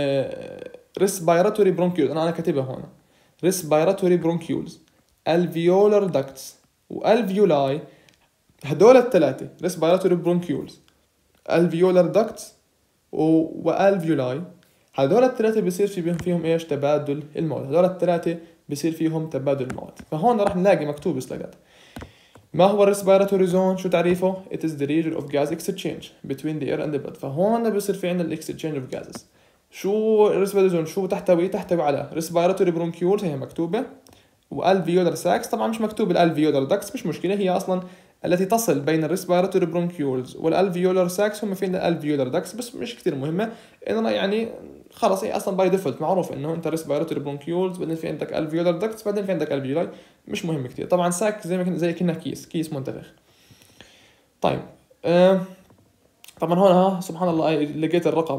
ريسبيراتوري برونكيولز انا انا كاتبها هون ريسبيراتوري برونكيولز الفيولار داكتس والفيولاي، هدول الثلاثه ريسبيراتوري برونكيولز الفيولار داكتس والفيولاي، هدول الثلاثه بيصير في بينهم فيهم ايش تبادل المواد. هدول الثلاثه بيصير فيهم تبادل المواد. فهون راح نلاقي مكتوب سلايدات ما هو الريسبيراتوري زون شو تعريفه؟ it is the region of gas exchange between the air and the blood. فهون بيصير في عندنا الاكستشينج اوف جازز. شو الريسبيراتوري زون شو تحتوي؟ تحتوي على ريسبيراتوري برونكيولز هي مكتوبه، والفيولار ساكس طبعا مش مكتوب الالفيولار داكس مش مشكله، هي اصلا التي تصل بين الريسبيراتوري برونكيولز والالفيولار ساكس هم فين الالفيولار داكس بس مش كثير مهمه. اننا يعني خلص هي اصلا باي ديفولت معروف انه انت ريسبيراتوري برونكيولز بعدين في عندك الفيولار داكس بعدين في عندك الفيولاي مش مهم كثير. طبعا ساك زي ما كنا زي كنا كيس كيس منتفخ. طيب آه طبعا هون ها سبحان الله لقيت الرقم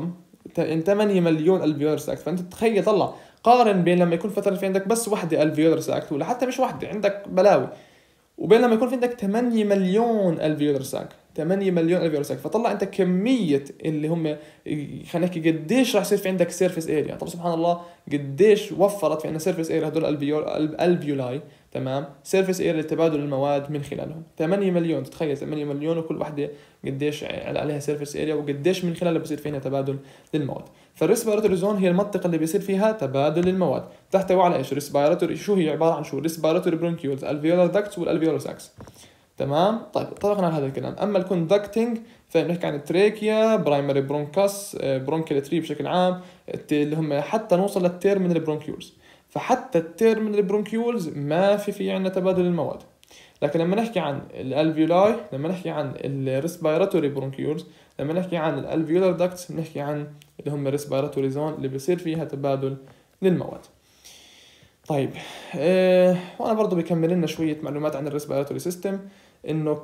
ثمانية مليون الفيولر ساكت. فانت تخيل، طلع قارن بين لما يكون مثلا في عندك بس وحده الفيولر ساكت، ولا حتى مش وحده عندك بلاوي، وبين لما يكون في عندك ثمانية مليون الفيولر ساك. ثمانية مليون الفيولر ساك، فطلع انت كميه اللي هم، خلينا نحكي قديش راح يصير في عندك سيرفيس اريا. طب سبحان الله قديش وفرت في عندنا سيرفيس اريا هدول الالفيولاي، تمام، سيرفيس اريا لتبادل المواد من خلالهم. ثمانية مليون، تتخيل ثمانية مليون وكل وحده قديش عليها سيرفيس اريا، وقديش من خلالها بصير فينا تبادل للمواد. فالريسبيراتوري زون هي المنطقه اللي بيصير فيها تبادل المواد. تحتوي على ايش؟ ريسبيراتوري، شو هي عباره عن شو؟ ريسبيراتوري برونكيولز، الفيولار داكتس والالفيولار ساكس. تمام. طيب اتفقنا على هذا الكلام. اما الكوندكتنج فبنحكي عن التريكيا، برايمري برونكاس، برونكيال تري بشكل عام، اللي هم حتى نوصل للتيرمينال برونكيولز. فحتى التيرمينال برونكيولز ما في في عندنا تبادل المواد. لكن لما نحكي عن الالفيولاي، لما نحكي عن الريسبيراتوري برونكيولز، لما نحكي عن الالفيولار داكتس، بنحكي عن اللي هم ريسبيراتوري زون اللي بيصير فيها تبادل للمواد. طيب اه وانا برضو بكمل لنا شويه معلومات عن الريسبيراتوري سيستم. انه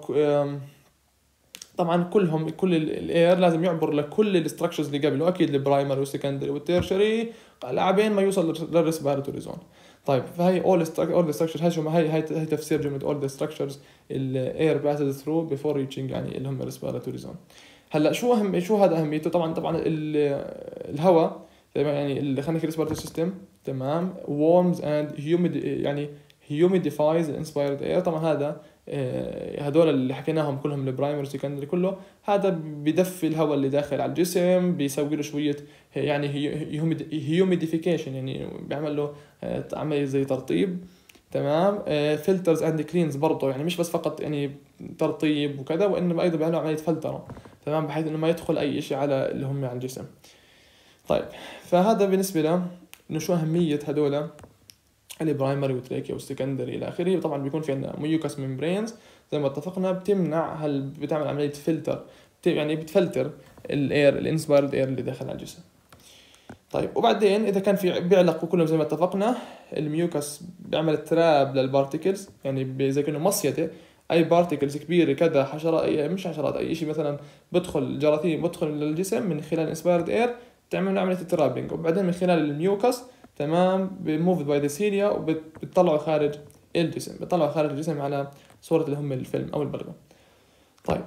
طبعا كلهم كل الاير لازم يعبر لكل الاستراكشرز اللي قبله، اكيد البرايمري والسكندري والتيرشري لعبين ما يوصل للريسبيراتوري زون. طيب فهي all all the structures، هاي شو هاي هاي هي تفسير جملة all the structures الاير passes through before reaching يعني اللي هم respiratory zone. هلا شو اهم شو هذا اهميته؟ طبعا طبعا الهواء يعني اللي خلينا نحكي respiratory system، تمام، warms and humid يعني humidifies the inspired air. طبعا هذا هذول اللي حكيناهم كلهم البرايمري سكندري كله، هذا بدفي الهواء اللي داخل على الجسم، بيسوي له شويه يعني هيوميديفيكيشن، يعني بيعمل له عمليه زي ترطيب، تمام. فلترز اند كلينز برضه، يعني مش بس فقط يعني ترطيب وكذا، وانما ايضا بيعملوا عمليه فلتره، تمام، بحيث انه ما يدخل اي شيء على اللي هم على الجسم. طيب فهذا بالنسبه له انه شو اهميه هذول البرايمري والتريكيا والسكندري الى اخره. طبعا بيكون في عندنا ميوكس ميمبرينز زي ما اتفقنا، بتمنع هل بتعمل عمليه فلتر، يعني بتفلتر الاير الانسبايرد اير اللي داخل على الجسم. طيب وبعدين اذا كان في بيعلقوا كلهم زي ما اتفقنا، الميوكس بيعمل تراب للبارتيكلز، يعني زي كانه مصيده، اي بارتيكلز كبيره كذا، حشرات، اي مش حشرات، اي شيء مثلا بدخل جراثيم بدخل للجسم من خلال الانسبايرد اير، تعمل عمليه الترابينج، وبعدين من خلال الميوكس، تمام، بموفد باي ذا سيليا وبتطلعوا خارج الجسم، بتطلعوا خارج الجسم على صورة اللي هم الفيلم او البلغم. طيب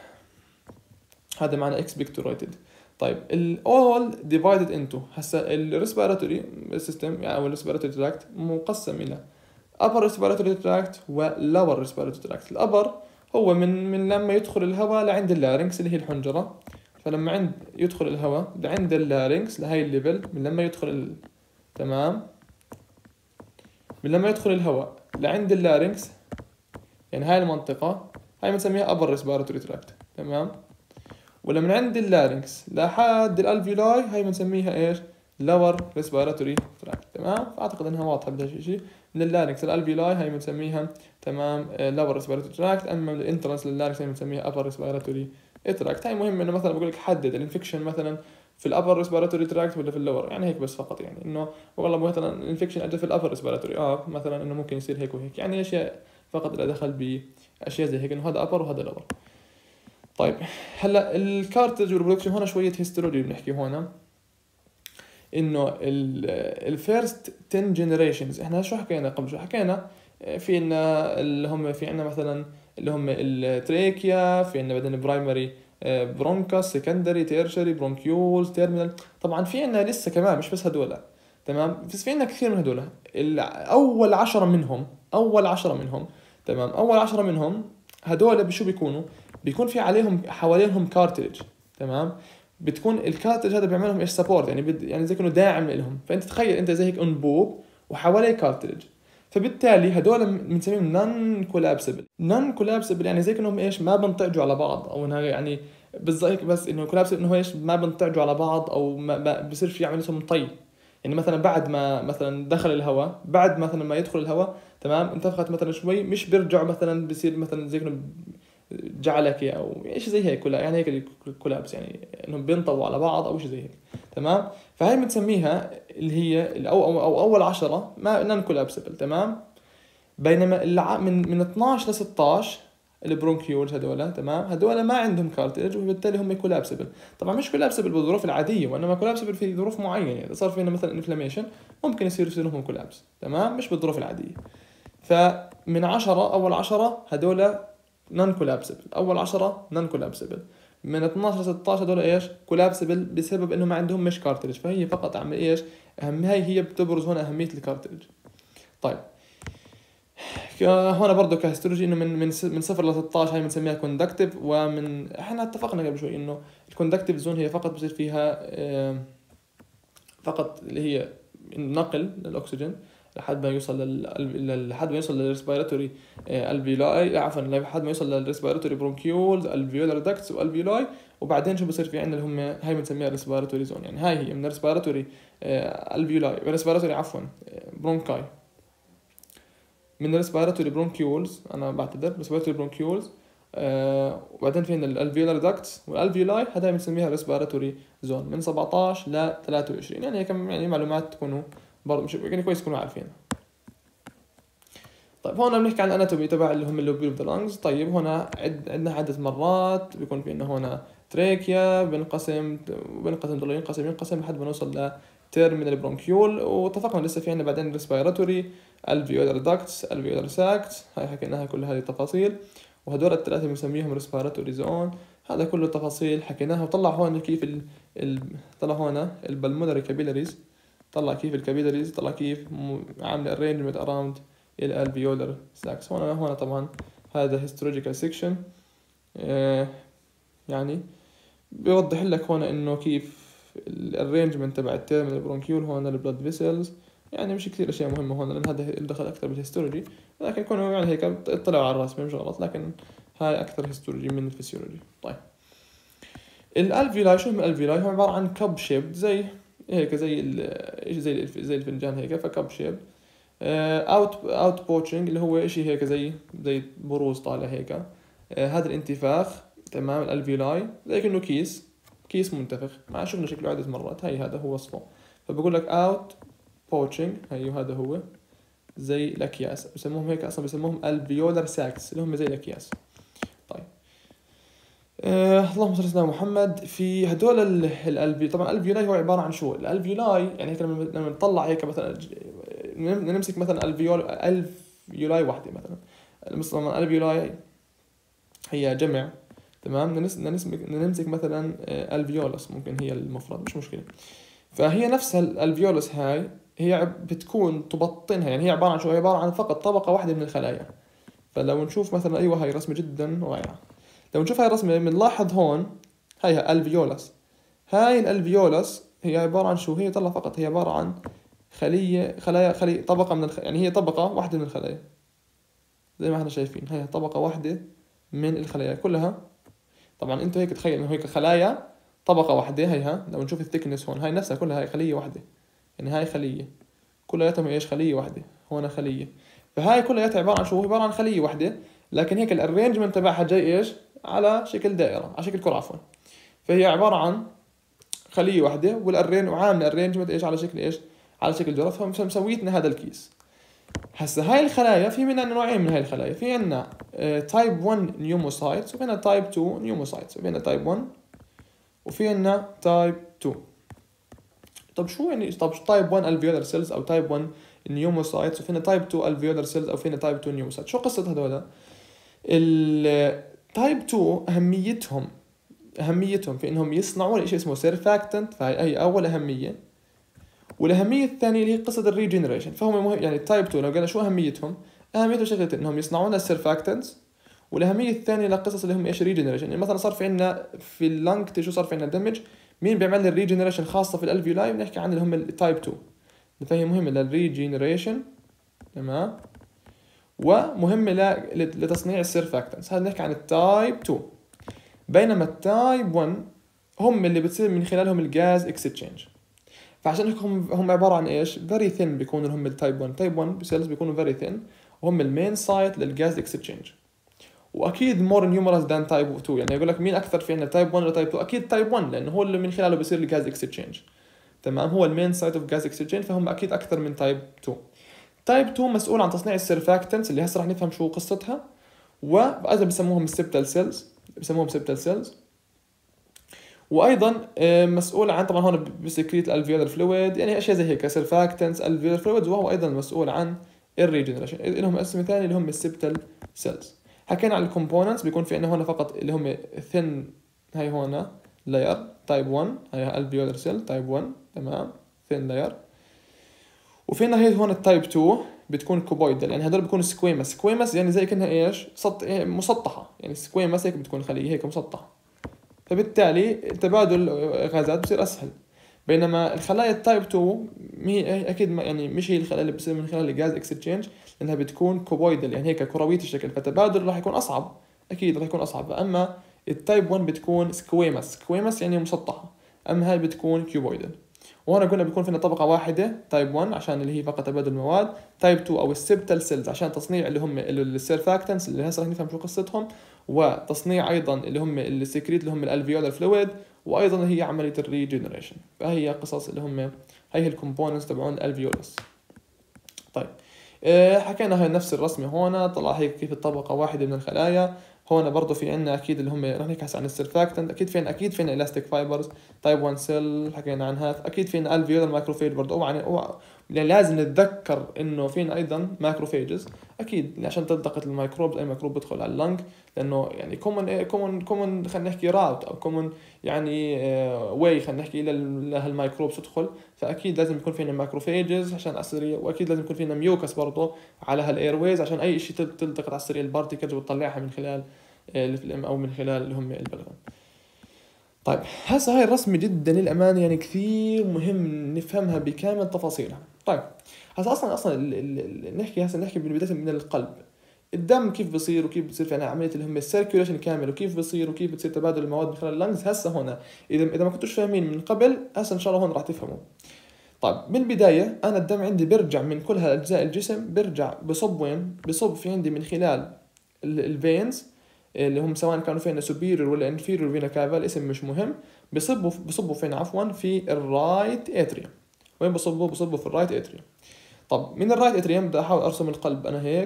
هذا معنى expectorated. طيب ال all divided into، هسا ال respiratory system يعني او ال respiratory tract مقسم الى upper respiratory tract و lower respiratory tract. الأبر هو من من لما يدخل الهواء لعند اللارynx اللي هي الحنجرة، فلما عند يدخل الهواء لعند اللارynx لهي الليفل، من لما يدخل ال... تمام، من لما يدخل الهواء لعند اللارynx، يعني هاي المنطقة هاي بنسميها upper respiratory tract، تمام. ولا من عند اللارynx لحد الالفيولاي هاي بنسميها ايش؟ lower respiratory tract، تمام. فاعتقد انها واضحة بهذا الشيء. من اللارynx للالفيولاي هاي بنسميها تمام lower respiratory tract، اما من الانترنس لللارynx هاي بنسميها upper respiratory tract. هاي مهم انه مثلا بقول لك حدد الانفكشن مثلا في الابر ريسبيراتوري تراكت ولا في اللور، يعني هيك بس فقط، يعني انه والله مثلا الانفكشن اجى في الابر ريسبيراتوري، اه مثلا انه ممكن يصير هيك وهيك، يعني اشياء فقط له دخل باشياء زي هيك، انه هذا ابر وهذا لور. طيب هلا الكارتج والبرودكشن هون شويه هيستولوجي بنحكي هون، انه الفيرست عشرة جنريشنز احنا شو حكينا قبل شو حكينا؟ في عنا اللي هم في عنا مثلا اللي هم التريكيا، في عنا بعدين برايمري برونكاس، سكندري، تيرشري، برونكيولز، تيرمينال. طبعا في عنا لسه كمان مش بس هدول، تمام، بس في عنا كثير من هدول. اول عشرة منهم اول عشرة منهم تمام، اول عشرة منهم هدول بشو بيكونوا؟ بيكون في عليهم حوالينهم كارتريج، تمام. بتكون الكارتريج هذا بيعمل لهم ايش؟ سبورت، يعني بد يعني زي كانه داعم لهم. فانت تخيل انت زي هيك انبوب وحواليه كارتريج، فبالتالي هدول بنسميهم نون كولابسبل. نون كولابسبل يعني زي كانهم ايش؟ ما بنطعجوا على بعض، او انها يعني بالضبط بس انه كولابسبل انه ايش؟ ما بنطعجوا على بعض، او ما, ما بصير في عمليتهم طي. يعني مثلا بعد ما مثلا دخل الهواء، بعد مثلا ما يدخل الهواء، تمام، انتفخت مثلا شوي، مش بيرجعوا مثلا بصير مثلا زي كانه جعلك او ايش زي هيك، ولا يعني هيك كولابس، يعني انهم بينطوا على بعض او شيء زي هيك، تمام. فهي بنسميها اللي هي أو, أو, او اول عشرة ما نون كولابسبل، تمام. بينما الع... من من اثناشر ل ستاشر البرونكيولز هذول، تمام، هذول ما عندهم كارتلج وبالتالي هم كولابسبل. طبعا مش كولابسبل بالظروف العاديه، وانما كولابسبل في ظروف معينه، اذا صار فينا مثلا انفلاميشن ممكن يصير يصير لهم كولابس، تمام، مش بالظروف العاديه. فمن عشرة اول عشرة هذول نون كولابسبل، اول عشرة نون كولابسبل. من اثناشر ل ستة عشر هذول ايش؟ كولابسبل بسبب انه ما عندهم مش كارتلج. فهي فقط عم ايش اهم، هاي هي بتبرز هنا اهميه الكارتلج. طيب هنا برضو كهيستولوجي انه من من من صفر ل ستة عشر هاي بنسميها كوندكتيف. ومن احنا اتفقنا قبل شوي انه الكوندكتيف زون هي فقط بصير فيها فقط اللي هي النقل للاكسجين لحد ما يوصل لل لحد ما يوصل للريسبيراتوري الفيولاي، عفوا لحد ما يوصل للريسبيراتوري برونكيولز الفيولار داكتس والفيولاي. وبعدين شو بصير في عندنا اللي هم هاي بنسميها ريسبيراتوري زون. يعني هاي هي من الريسبيراتوري الفيولاي ريسبيراتوري عفوا برونكاي، من الريسبيراتوري برونكيولز انا بعتذر ريسبيراتوري برونكيولز، آه وبعدين في عندنا الالفيولار داكتس والالفيولاي، هذا بنسميها ريسبيراتوري زون من سبعة عشر ل ثلاثة وعشرين. يعني كم يعني معلومات تكونوا برضه مش يعني كويس تكونوا عارفين. طيب هون بنحكي عن الاناتومي تبع اللي هم اللوبيول اوف ذا لانجز. طيب هنا عد عندنا عدة مرات بيكون في عندنا هنا تريكيا بنقسم بنقسم ضل ينقسم ينقسم لحد ما نوصل ل تيرمينال برونكيول. واتفقنا لسه في عندنا بعدين ريسبيراتوري الفيولار داكتس الفيولار ساكتس، هاي حكيناها كل هذه التفاصيل. وهدول الثلاثه بنسميهم ريسبيراتوري زون. هذا كله تفاصيل حكيناها. وطلع هون كيف ال... ال... طلع هون البلمونري كابيلاريز، طلع كيف الكابيلاريز، طلع كيف عامله ارينجمنت اراوند الالفيولار ساكس. هون هون طبعا هذا هيستولوجيكال سيكشن، آه يعني بيوضح لك هون انه كيف الارينجمنت تبع التيرمينال برونكيول. هون البلاد فيسلز، يعني مش كثير اشياء مهمه هون لان هذا دخل اكثر بالهيستولوجي، لكن يكونوا يعني هيك اطلعوا على الرسمه مش غلط، لكن هاي اكثر هيستولوجي من الفسيولوجي. طيب الالفيولاي شو هم الالفيولاي؟ هو عباره عن كب شيب زي هيك زي ال زي زي الفنجان هيك، فكب شيب. اوت اوت بوتشنج اللي هو شيء هيك زي زي بروز طالع هيك. آه هذا الانتفاخ، تمام. الالفيولاي زي كأنه كيس كيس منتفخ، ما شفنا شكله عدة مرات. هاي هذا هو وصفه. فبقول لك اوت بوتشنج، هي هذا هو زي الاكياس، بسموهم هيك اصلا، بسموهم الفيولار ساكس اللي هم زي الاكياس. طيب آه اللهم صل على محمد. في هدول الالفي طبعا الالفيولاي هو عباره عن شو؟ الالفيولاي يعني هيك لما نطلع هيك مثلا نمسك مثلا الفيول الفيولاي واحده مثلا، مثلا الفيولاي هي جمع، تمام. نمسك نمسك مثلا الفيولس ممكن هي المفرد مش مشكله. فهي نفسها الالفيولس هاي هي بتكون تبطنها، يعني هي عباره عن شو؟ هي عباره عن فقط طبقه واحده من الخلايا. فلو نشوف مثلا ايوه هاي رسمه جدا رائعه، لو نشوف هاي الرسمه بنلاحظ هون هاي الفيولس. هاي الالفيولس هي عباره عن شو؟ هي طلع فقط هي عباره عن خليه خلايا خليه طبقه من الخ... يعني هي طبقه واحده من الخلايا زي ما احنا شايفين. هي طبقه واحده من الخلايا كلها. طبعا انتوا هيك تخيل انه هيك خلايا طبقه واحده. هيها لو نشوف الثيكنس هون، هاي نفسها كلها هاي خليه واحده، يعني هاي خليه كلها ايش؟ خليه واحده. هون خليه. فهاي كلها عباره عن شو؟ عباره عن خليه واحده، لكن هيك الارينجمنت تبعها جاي ايش؟ على شكل دائره، على شكل كره عفوا. فهي عباره عن خليه واحده والارين وعامله ارينجمنت ايش؟ على شكل ايش؟ على شكل جرث. فمسويتنا هذا الكيس. هسه هاي الخلايا في منها نوعين من هاي الخلايا، في عنا تايب واحد نيوموسايتس وفي عنا تايب اثنين نيوموسايتس، وفي عنا تايب واحد وفي عنا تايب اثنين. طب شو يعني طب تايب واحد الفيولار سيلز او تايب واحد نيوموسايتس وفينا تايب اثنين الفيولار سيلز او فينا تايب اثنين نيوموسايتس؟ شو قصة هذول؟ التايب اثنين اهميتهم اهميتهم في انهم يصنعوا شيء اسمه سيرفاكتنت، فهي هي اول اهمية. والاهميه الثانيه اللي هي قصه الريجنريشن. فهم مهم يعني التايب اثنين لو قلنا شو اهميتهم؟ اهميتهم شغلتين، انهم يصنعون السيرفاكتنتس، والاهميه الثانيه للقصص اللي هم ايش؟ ريجنريشن. يعني مثلا صار في عندنا في اللنج تيشو صار في عندنا دمج، مين بيعمل الريجنريشن خاصه في الالفيولاي؟ بنحكي عن اللي هم التايب اثنين. فهي مهمه للريجنريشن، تمام، ومهمه لتصنيع السيرفاكتنتس. هذا نحكي عن التايب اثنين. بينما التايب واحد هم اللي بتصير من خلالهم الجاز اكستشينج. فعشان هيك هم هم عباره عن ايش؟ فيري ثين بيكونوا هم التايب واحد. تايب واحد سيلز بيكونوا فيري ثين وهم المين سايت للجاز اكستشينج. واكيد مور نيومرس ذان تايب اثنين. يعني يقول لك مين اكثر في عندنا تايب واحد ولا تايب اثنين؟ اكيد تايب واحد لانه هو اللي من خلاله بيصير الجاز اكستشينج، تمام. هو المين سايت اوف جاز اكستشينج، فهم اكيد اكثر من تايب اثنين. تايب اثنين مسؤول عن تصنيع السيرفاكتنتس اللي هسه رح نفهم شو قصتها، وأيضا بسموهم السبتال سيلز، بسموهم سبتال سيلز. وايضا مسؤول عن طبعا هون بسكريت الالفيولار فلويد، يعني اشياء زي هيك سيرفاكتنس الفيولار فلويد، وهو ايضا مسؤول عن الريجنريشن. لهم اسم ثاني اللي هم السبتال سيلز. حكينا عن الكومبوننتس، بيكون في عندنا هون فقط اللي هم ثين، هاي هون لاير تايب واحد، هاي الفيولار سيل تايب واحد، تمام، ثين لاير. وفينا هي هون التايب اثنين بتكون كوبويدال، يعني هدول بيكونوا سكويمس. سكويمس يعني زي كأنها ايش سط... مسطحه، يعني سكويمس هيك بتكون خليه هيك مسطحه، فبالتالي تبادل الغازات بصير اسهل. بينما الخلايا التايب اثنين هي اكيد ما يعني مش هي الخلايا اللي بتصير من خلال الغاز اكستشينج، لانها بتكون كوبويدال، يعني هيك كرويه الشكل، فتبادل راح يكون اصعب، اكيد راح يكون اصعب. اما التايب واحد بتكون سكويمس، سكويمس يعني مسطحه، اما هاي بتكون كيوبويدال. وهنا قلنا بيكون فينا طبقة واحدة تايب واحد عشان اللي هي فقط تبادل المواد، تايب اثنين أو السبتال سيلز عشان تصنيع اللي هم السيرفاكتنس اللي هسه رح نفهم شو قصتهم، وتصنيع أيضا اللي هم السكريت اللي هم الالفيولار فلويد، وأيضا هي عملية الريجنريشن. فهي قصص اللي هم هي الكومبوننتس تبعون الالفيولس. طيب أه حكينا هاي نفس الرسمة هون، طلع هيك كيف الطبقة واحدة من الخلايا. هون برضو في عنا اكيد اللي هم رح نحكي عن السيرفاكتنت، اكيد فين اكيد فين الاستيك فايبرز تايب واحد سيل حكينا عنها، اكيد فين الفيولار ماكروفيج برضو. يعني يعني لازم نتذكر انه فين ايضا ماكروفيجز اكيد عشان تلتقط الميكروب، اي ميكروب بدخل على اللنج، لانه يعني كومن كومن كومن خلينا نحكي راوت او كومن يعني واي خلينا نحكي لهالميكروبس تدخل، فاكيد لازم يكون فينا ماكروفيجز عشان على السريع، واكيد لازم يكون فينا ميوكس برضو على هالايرويز عشان اي شيء تلتقط على السريع البارتيكلز وتطلعها من خلال الفلم او من خلال اللي هم البلغم. طيب هسه هاي الرسمة جدا للأمانة يعني كثير مهم نفهمها بكامل تفاصيلها. طيب هسه أصلا أصلا ال ال ال نحكي هسه نحكي بداية من القلب، الدم كيف بصير وكيف بتصير في عملية اللي هم السيركيوليشن كامل، وكيف بصير وكيف بتصير تبادل المواد من خلال اللنجز. هسه هنا إذا إذا ما كنتوش فاهمين من قبل، هسه إن شاء الله هون راح تفهموا. طيب من البداية أنا الدم عندي بيرجع من كل هالأجزاء الجسم، بيرجع بصب وين؟ بصب في عندي من خلال الفينز اللي هم سواء كانوا فينا سوبيريور ولا انفيريور فينا كافا، الاسم مش مهم. بصبوا بصبوا فين عفوا في الرايت اتريوم. وين بصبوا؟ بصبوا في الرايت اتريوم. طب من الرايت اتريوم بدي احاول ارسم القلب انا هيك،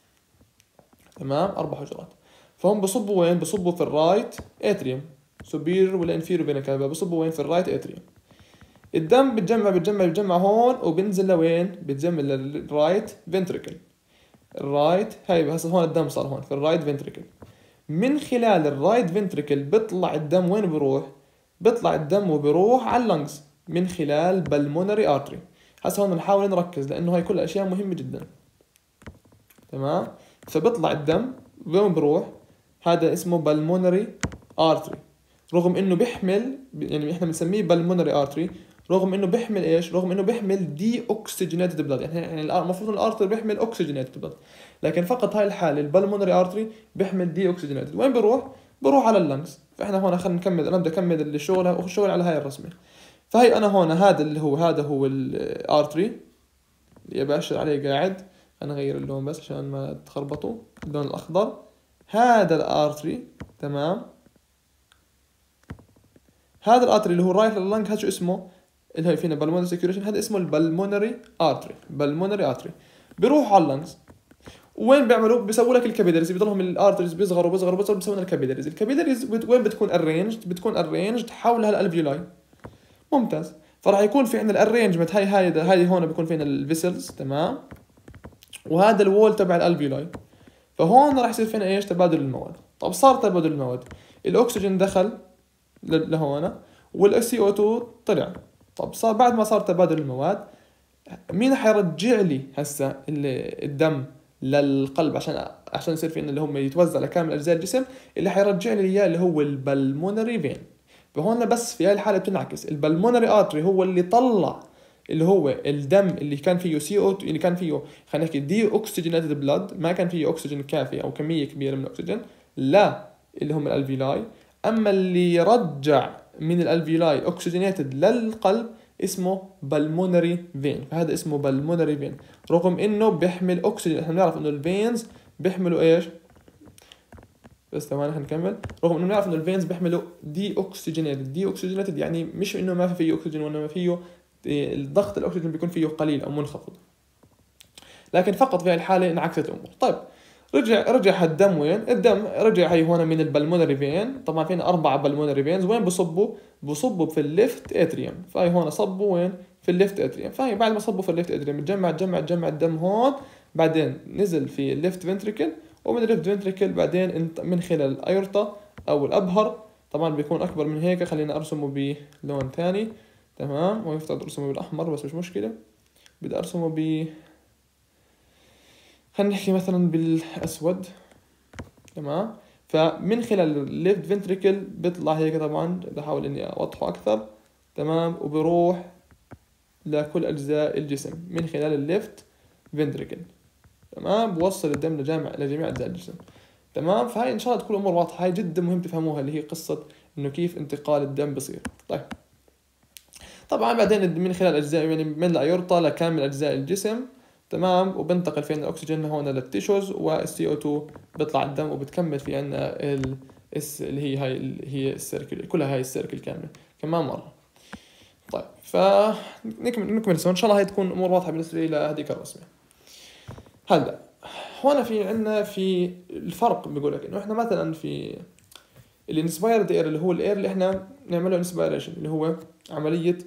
تمام، اربع حجرات. فهم بصبوا وين؟ بصبوا في الرايت اتريوم، سوبيريور ولا انفيريور فينا كافا، بصبوا وين؟ في الرايت اتريوم. الدم بتجمع بتجمع بتجمع هون وبنزل لوين؟ بتجمع للرايت فنتريكل. الرايت هاي هسه هون الدم صار هون في الرايت فنتريكل. من خلال الرايت فنتريكل بيطلع الدم وين بروح؟ بيطلع الدم وبروح على اللنجز من خلال بالمونري ارتري. هسه هون نحاول نركز لانه هاي كل الاشياء مهمه جدا، تمام. فبيطلع الدم وين بروح؟ هذا اسمه بالمونري ارتري، رغم انه بيحمل يعني احنا بنسميه بالمونري ارتري، رغم انه بيحمل ايش؟ رغم انه بيحمل دي اوكسجينيتد بلاد، يعني المفروض الارتري بيحمل اوكسجينيتد بلاد، لكن فقط هاي الحاله البلمونري ارتري بيحمل دي اوكسجينيتد. وين بروح؟ بروح على اللنجز. فاحنا هون خلينا نكمل، انا بدي اكمل الشغل والشغل على هاي الرسمه. فهي انا هون هذا اللي هو هذا هو الارتري اللي باشر عليه قاعد. انا اغير اللون بس عشان ما تخربطوا، اللون الاخضر هذا الارتري، تمام. هذا الارتري اللي هو رايح لللنج، هذا شو اسمه؟ اللي هي فينا بالمونري سيركيوليشن، هذا اسمه البلمونري ارتري، بالمونري ارتري. بيروح على اللنجز وين بيعملوا؟ بيسووا لك الكابيلاريز، بيضلهم الارتريز بيصغروا بيصغروا بيصغروا بيسووا لنا الكابيلاريز. الكابيلاريز وين بتكون ارينجد؟ بتكون ارينجد حول هالالفيولاي. ممتاز. فراح يكون في عندنا الارينجمنت، هاي هاي هاي هون بيكون فينا الفيسلز، تمام، وهذا الوول تبع الالفيولاي. فهون راح يصير فينا ايش؟ تبادل المواد. طب صار تبادل المواد، الاكسجين دخل لهون والسي او اثنين طلع. طب صار بعد ما صار تبادل المواد، مين حيرجع لي هسه الدم للقلب عشان عشان يصير في اللي هم يتوزع لكامل اجزاء الجسم؟ اللي حيرجع لي اياه اللي هو البلمونري فين. فهون بس في هاي الحاله بتنعكس البلمونري ارتري هو اللي طلع اللي هو الدم اللي كان فيه سي او اللي كان فيه خلينا نحكي دي اوكسجينيتد بلاد، ما كان فيه اكسجين كافي او كميه كبيره من الاكسجين، لا اللي هم الالفيولاي. اما اللي يرجع من الالفيولاي اوكسجينيتد للقلب اسمه بالمونري فين. فهذا اسمه بالمونري فين، رغم انه بيحمل اكسجين. احنا بنعرف انه الفينز بيحملوا ايش؟ بس ثواني هنكمل. رغم انه بنعرف انه الفينز بيحملوا دي اوكسجينيتد، دي اوكسجينيتد يعني مش انه ما فيه اكسجين ولا ما فيه، الضغط الاكسجين بيكون فيه قليل او منخفض، لكن فقط في هذه الحاله انعكست الامور. طيب رجع رجع الدم وين؟ الدم رجع هي هون من البلمونري فين، طبعا فينا أربعة بالمونري فينز، وين بصبوا؟ بصبوا في الليفت اتريوم، فهي هون صبوا وين؟ في الليفت اتريوم، فهي بعد ما صبوا في الليفت اتريوم تجمع تجمع تجمع الدم هون، بعدين نزل في الليفت فنتريكل، ومن الليفت فنتريكل بعدين من خلال الأيورتا أو الأبهر، طبعا بيكون أكبر من هيك، خلينا أرسمه بلون ثاني، تمام، ويفترض أرسمه بالأحمر بس مش مشكلة، بدي أرسمه ب خلينا نحكي مثلا بالأسود، تمام. فمن خلال الليفت فنتريكل بيطلع هيك، طبعا بحاول اني اوضحه اكثر، تمام، وبروح لكل اجزاء الجسم من خلال الليفت فنتريكل، تمام، بوصل الدم لجامع لجميع اجزاء الجسم، تمام. فهاي ان شاء الله تكون امور واضحه، هاي جدا مهم تفهموها، اللي هي قصه انه كيف انتقال الدم بصير. طيب طبعا بعدين من خلال اجزاء، يعني من الايورتا لكامل اجزاء الجسم، تمام، وبنتقل في عندنا الاكسجين هون للتيشوز، والسي او اثنين بيطلع الدم، وبتكمل في عندنا ال اس اللي هي هاي اللي هي السيركل، كلها هاي السيركل كامله كمان مره. طيب فنكمل نكمل سوا ان شاء الله، هاي تكون امور واضحه بالنسبه لي لهذيك الرسمه. هلا هون في عندنا في الفرق، بيقول لك انه احنا مثلا في الانسبايرد اير، اللي هو الاير اللي احنا نعمله انسبيريشن، اللي هو عمليه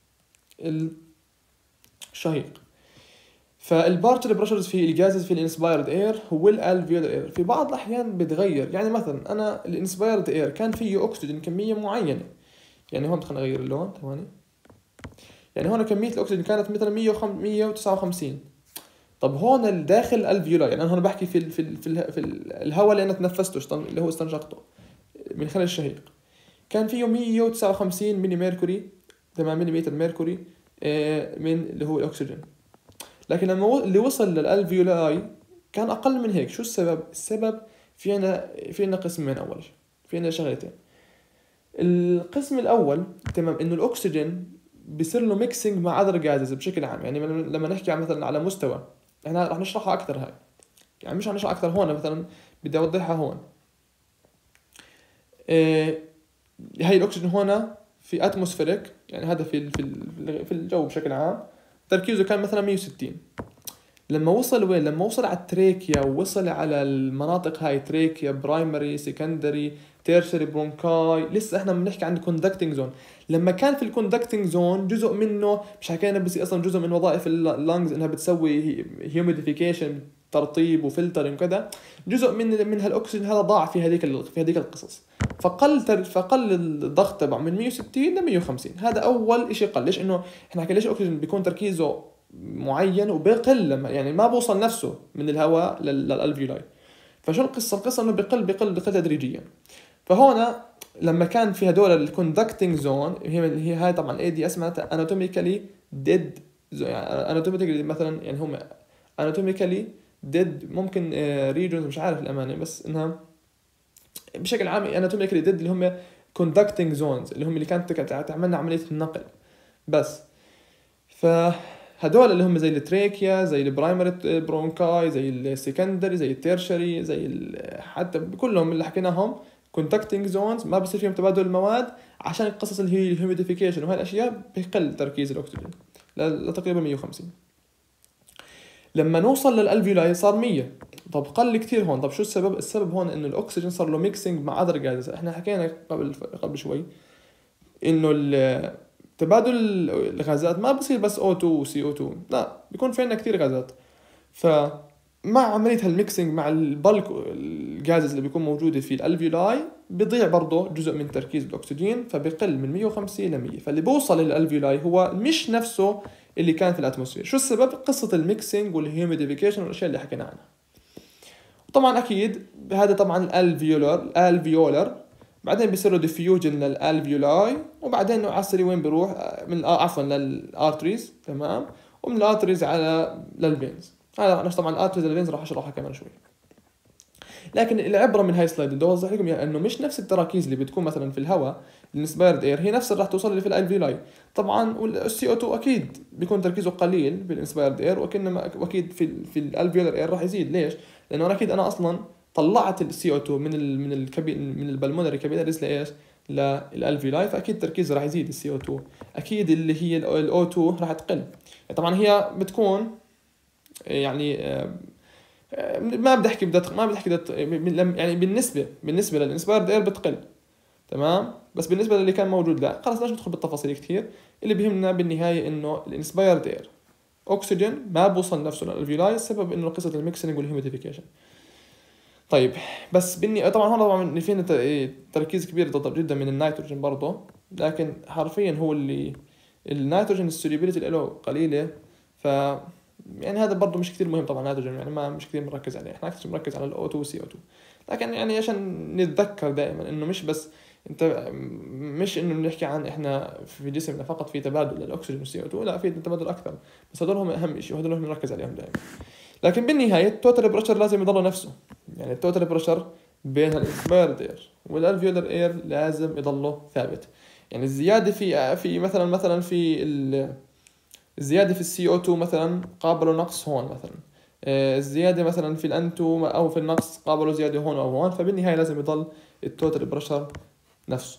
الشهيق، فالبارتل بريشرز في الجازز في الانسبايرد اير هو الالفيولار اير في بعض الاحيان بتغير. يعني مثلا انا الانسبايرد اير كان فيه اكسجين كميه معينه، يعني هون خلينا نغير اللون ثواني، يعني هون كميه الاكسجين كانت مثلا مية وتسعة وخمسين، طب هون الداخل الالفيولاي، يعني انا هون بحكي في ال في ال في, ال في الهواء اللي انا تنفسته، اللي هو استنشقته من خلال الشهيق، كان فيه مية وتسعة وخمسين ملي ميركوري، تمام، مليمتر ميركوري من اللي هو الاكسجين. لكن لما اللي وصل للالفيولاي كان اقل من هيك. شو السبب؟ السبب في عنا في عنا قسمين، اول شيء في عنا شغلتين. القسم الاول، تمام، انه الاكسجين بيصير له ميكسينج مع اذر جازز بشكل عام. يعني لما نحكي مثلا على مستوى، احنا رح نشرحها اكثر هاي، يعني مش هنشرح اكثر هون، مثلا بدي اوضحها هون. إيه هاي الاكسجين هون في اتموسفيريك، يعني هذا في في في الجو بشكل عام، تركيزه كان مثلا مية وستين. لما وصل وين؟ لما وصل على التريكيا، ووصل على المناطق هاي، تريكيا، برايمري، سكندري، تيرشري، برونكاي، لسه احنا بنحكي عن كوندكتنج زون. لما كان في الكوندكتنج زون جزء منه، مش حكينا بس اصلا جزء من وظائف اللانجز انها بتسوي هيوميديفيكيشن، ترطيب وفلتر وكذا، جزء من من هالاكسجين هذا ضاع في هذيك في هذيك القصص، فقل تر... فقل الضغط تبعه من مية وستين ل مية وخمسين. هذا اول شيء قل. ليش؟ انه احنا حكينا ليش الاكسجين بيكون تركيزه معين وبقل، لما يعني ما بوصل نفسه من الهواء للالفيولاي. فشو القصه؟ القصه انه بقل بقل بقل تدريجيا. فهنا لما كان في هدول الكوندكتنج زون، هي هي هاي طبعا الاي دي اسمها اناتوميكالي ديد، يعني اناتوميكالي مثلا، يعني هم اناتوميكالي ديد، ممكن ريجونز مش عارف الامانه، بس انها بشكل عام اناتوميكالي ديد اللي هم كوندكتنج زونز، اللي هم اللي كانت تعملنا عمليه النقل بس. ف هدول اللي هم زي التريكيا، زي البرايمري برونكاي، زي السكندري، زي التيرشري، زي حتى كلهم اللي حكيناهم كونتاكتنج زونز، ما بصير فيهم تبادل المواد عشان القصص اللي هي الهيوميديفيكيشن وهي الاشياء، بيقل تركيز الاكسجين لتقريبا مية وخمسين. لما نوصل للالفيولاي صار مية، طب قل كتير هون. طب شو السبب؟ السبب هون انه الاكسجين صار له ميكسينج مع اذر جازز. احنا حكينا قبل قبل شوي انه تبادل الغازات ما بصير بس أو تو و سي أو تو، لا، بيكون في عندنا كتير غازات. فمع عملية هالميكسينج مع البلك الغازز اللي بيكون موجودة في الالفيولاي، بيضيع برضه جزء من تركيز الأكسجين، فبيقل من مية وخمسين ل مية. فاللي بوصل للالفيولاي هو مش نفسه اللي كان في الاتموسفير. شو السبب؟ قصة الميكسينج والهيوميديفيكيشن والأشياء اللي حكينا عنها. طبعا أكيد هذا طبعا الالفيولر الالفيولر بعدين بيصير له ديفيوجن للالفيولاي، وبعدين على السريع وين بيروح؟ من عفوا للارتريز، تمام، ومن الارتريز على للفينز. هذا طبعا الارتريز للفينز راح اشرحها كمان شوي. لكن العبره من هاي السلايد بدي اوضح لكم يعني انه مش نفس التراكيز اللي بتكون مثلا في الهواء الانسبايرد اير هي نفس اللي راح توصل لي في الالفيولاي. طبعا والسي او تو اكيد بيكون تركيزه قليل بالانسبايرد اير، وكانما واكيد في في الالفيولار اير راح يزيد. ليش؟ لانه انا اكيد انا اصلا طلعت السي او تو من ال من الكبي من البلمونري كابيلاريز لايش؟ للالفيولاي، فاكيد تركيزه راح يزيد السي او تو، اكيد اللي هي الاو تو راح تقل. طبعا هي بتكون يعني ما بدي احكي بدها ما بدي احكي بدها يعني بالنسبه بالنسبه للانسبايرد اير بتقل، تمام. بس بالنسبه للي كان موجود لا، خلص ليش ندخل بالتفاصيل كثير. اللي بيهمنا بالنهايه انه الانسبايرد اير اكسجين ما بوصل نفسه للالفيولاي، السبب انه قصه الميكسنج والهيوميديفيكيشن. طيب بس بني طبعا هون طبعا فينا تركيز كبير جدا من النيتروجين برضه، لكن حرفيا هو اللي النيتروجين السوليبيليتي له قليله، ف يعني هذا برضه مش كثير مهم. طبعا النيتروجين يعني ما مش كثير مركز عليه، احنا اكثر مركز على الاو اثنين سي او اثنين. لكن يعني عشان نتذكر دائما انه مش بس انت مش انه بنحكي عن احنا في جسمنا فقط في تبادل للاكسجين والسي او اثنين، لا في تبادل اكثر، بس هذول هم اهم شيء وهذول هم نركز عليهم دائما. لكن بالنهايه التوتال بريشر لازم يضل نفسه، يعني التوتال بريشر بين الانسبايرد اير والالفيولار اير لازم يضله ثابت. يعني الزياده في في مثلا مثلا في الزياده في السي او اثنين مثلا قابلوا نقص هون مثلا، الزياده مثلا في الان اثنين او في النقص قابلوا زياده هون او هون، فبالنهايه لازم يضل التوتال بريشر نفسه.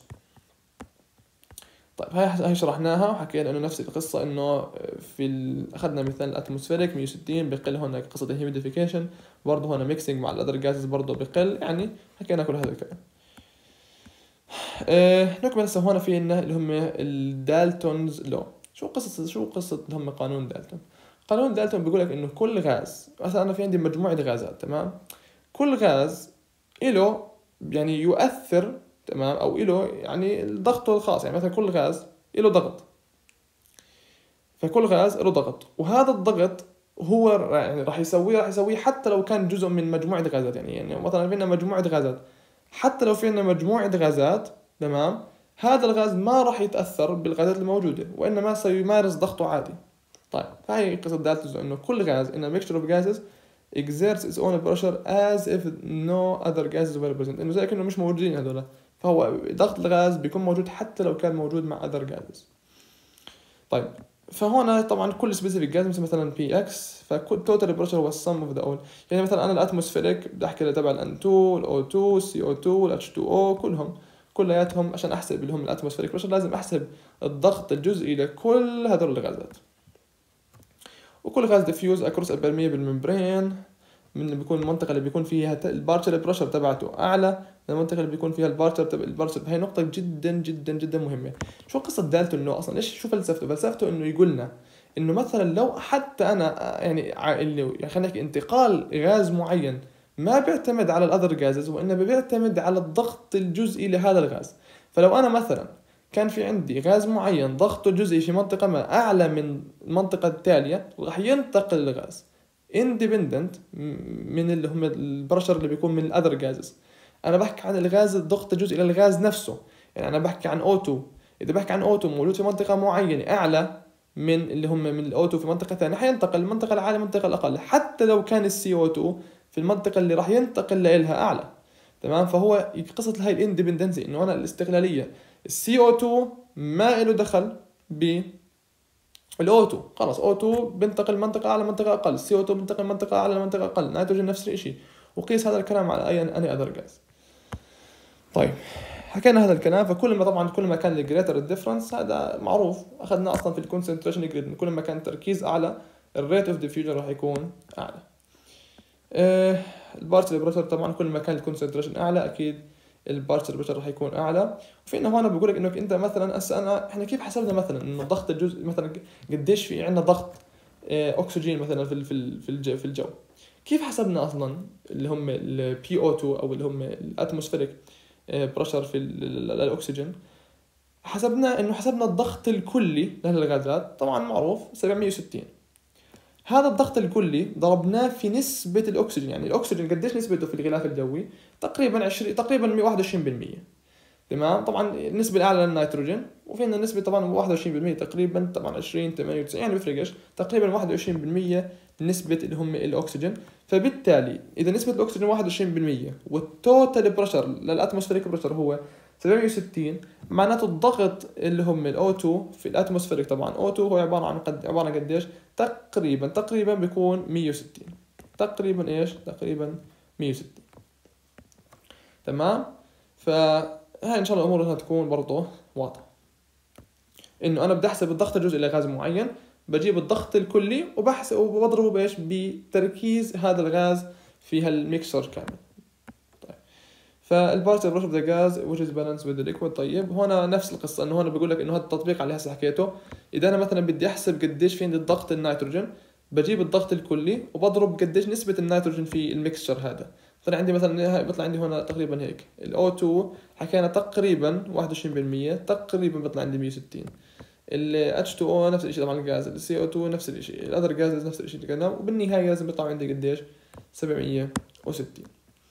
طيب هاي هاي شرحناها وحكينا انه نفس القصه، انه في ال... اخذنا مثال الاتموسفيريك مية وستين بقل، هون قصه الهيوميديفيكيشن برضه هون ميكسينج مع الاذر جازز برضه بقل، يعني حكينا كل هذا الكلام. أه نكمل هسه هون في عندنا اللي هم الدالتونز لو. شو قصه شو قصه اللي هم قانون دالتون؟ قانون دالتون بيقول لك انه كل غاز، مثلا انا في عندي مجموعه غازات، تمام، كل غاز له يعني يؤثر، تمام، او له يعني ضغطه الخاص، يعني مثلا كل غاز له ضغط، فكل غاز له ضغط، وهذا الضغط هو يعني راح يسويه راح يسويه حتى لو كان جزء من مجموعه غازات. يعني يعني مثلا في عندنا مجموعه غازات، حتى لو في عندنا مجموعه غازات، تمام، هذا الغاز ما راح يتاثر بالغازات الموجوده، وانما سيمارس ضغطه عادي. طيب فهي قصه دالتون، انه كل غاز in a mixture of gases exerts its own pressure as if no other gases were present، انه زي كأنه مش موجودين هذول، فهو ضغط الغاز بيكون موجود حتى لو كان موجود مع other gases. طيب فهنا طبعا كل سبيسيفيك جاز مثلا بي اكس، فكل توتال بريشر هو السم اوف ذا اول. يعني مثلا انا الاتموسفيريك بدي احكي تبع الان اثنين، الاو اثنين، السي او اثنين، الاتش اثنين او، كلهم كلياتهم عشان احسب اللي هم الاتموسفيريك بريشر لازم احسب الضغط الجزئي لكل هذول الغازات. وكل غاز ديفيوز اكروس البرميبل ممبرين، من اللي بيكون المنطقة اللي بيكون فيها البارشل بريشر تبعته أعلى من المنطقة اللي بيكون فيها البارشل تبع البارشل. هاي نقطة جدا جدا جدا مهمة. شو قصة دالتون إنه أصلا إيش شو فلسفته؟ فلسفته إنه يقولنا إنه مثلا لو حتى أنا يعني اللي يعني خلينا نحكي انتقال غاز معين ما بيعتمد على الأذر جازز، وإنما بيعتمد على الضغط الجزئي لهذا الغاز. فلو أنا مثلا كان في عندي غاز معين ضغطه الجزئي في منطقة ما أعلى من المنطقة التالية، راح ينتقل الغاز independent من اللي هم البرشر اللي بيكون من الاذر جازز. انا بحكي عن الغاز الضغط الجزئي للغاز نفسه، يعني انا بحكي عن او اثنين، اذا بحكي عن او اثنين موجود في منطقه معينه اعلى من اللي هم من الاو اثنين في منطقه ثانيه، حينتقل المنطقه العاليه المنطقه الاقل، حتى لو كان السي او اثنين في المنطقه اللي راح ينتقل لها اعلى، تمام. فهو قصه هاي الاندبندنسي انه انا الاستقلاليه، السي او اثنين ما له دخل ب الاو اثنين، خلص او اثنين بنتقل منطقه اعلى منطقه اقل، سي او اثنين بنتقل منطقه اعلى منطقه اقل، نيتروجين نفس الشيء، وقيس هذا الكلام على اي اني اذر جاز. طيب حكينا هذا الكلام، فكل ما طبعا كل ما كان الجريتر الديفرنس هذا معروف، اخذنا اصلا في الكونسنتريشن جريد، كل ما كان التركيز اعلى الريت اوف ديفيوجن راح يكون اعلى. أه البارشل بريشر طبعا كل ما كان الكونسنتريشن اعلى اكيد البارشل بريشر راح يكون اعلى. وفي انه هون بقول لك انك انت مثلا هسه انا احنا كيف حسبنا مثلا انه ضغط الجزء مثلا قديش في عندنا ضغط اكسجين مثلا في في في في الجو، كيف حسبنا اصلا اللي هم البي او اثنين او اللي هم الاتموسفيريك بريشر في الاكسجين؟ حسبنا انه حسبنا الضغط الكلي لهالغازات، طبعا معروف سبعمية وستين. هذا الضغط الكلي ضربناه في نسبة الأكسجين، يعني الأكسجين قديش نسبته في الغلاف الجوي؟ تقريبا عشرين تقريبا واحد وعشرين بالمية، تمام. طبعا النسبة الأعلى للنيتروجين، وفي عندنا نسبة طبعا واحد وعشرين بالمية تقريبا، طبعا عشرين ثمانية وتسعين يعني بفرقش، تقريبا واحد وعشرين بالمية نسبة اللي هم الأكسجين. فبالتالي إذا نسبة الأكسجين واحد وعشرين بالمية والتوتال بريشر للأتموسفيريك بريشر هو سبعمية وستين، معناته الضغط اللي هم ال او اثنين في الاتموسفيريك، طبعا او اثنين هو عبارة عن قد عبارة عن قديش؟ تقريبا تقريبا بيكون مية وستين، تقريبا ايش؟ تقريبا مية وستين، تمام. فهاي ان شاء الله الامور هتكون برضه واضحة، انه انا بدي احسب الضغط الجزئي لغاز معين، بجيب الضغط الكلي وبحسب وبضربه بايش؟ بتركيز هذا الغاز فيها الميكسر كامل. طيب فالبارتيكل بريشر اوف ذا جاز which is balanced with the liquid. طيب هنا نفس القصه، انه هنا بيقول لك انه هذا التطبيق اللي هسه حكيته، اذا انا مثلا بدي احسب قديش في عندي الضغط النيتروجين، بجيب الضغط الكلي وبضرب قديش نسبه النيتروجين في الميكسشر هذا. طلع عندي مثلا بيطلع عندي هنا تقريبا هيك ال أو اثنين حكينا تقريبا واحد وعشرين بالمية، تقريبا بيطلع عندي مية وستين. ال إتش تو أو نفس الشيء طبعا، الغاز ال سي أو اثنين نفس الشيء، الاذر جازز نفس الشيء اللي قلناه، وبالنهايه لازم يطلع عندي قديش سبعمية وستين.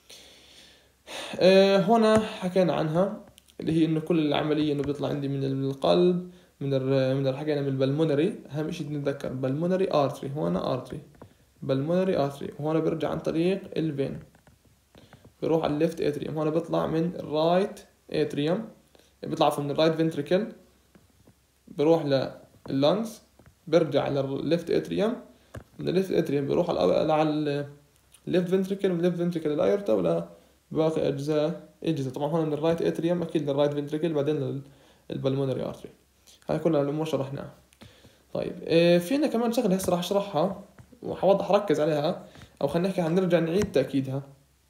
أه هنا حكينا عنها اللي هي انه كل العمليه انه بيطلع عندي من القلب، من ال من حكينا من البلمونري. اهم شيء نتذكر بلمونري ارتري، هنا ارتري بلمونري ارتري، وهنا بيرجع عن طريق الفين بيروح على الليفت اتريوم. هنا بيطلع من الرايت اتريوم، بيطلع من الرايت فنتريكل بيروح لللنجز، بيرجع على الليفت اتريوم، من الليفت اتريوم بيروح على على الليفت فنتريكل، من الليفت فنتريكل الايرتا ولا باقي اجزاء اجهزه. طبعا هنا من الرايت اتريوم اكيد للرايت فنتريكل، بعدين للبلمونري ارتري. هاي كلها الامور شرحناها. طيب إيه فينا كمان شغله هسه راح اشرحها وحوضح ركز عليها، او خلينا نحكي هنرجع نعيد تاكيدها.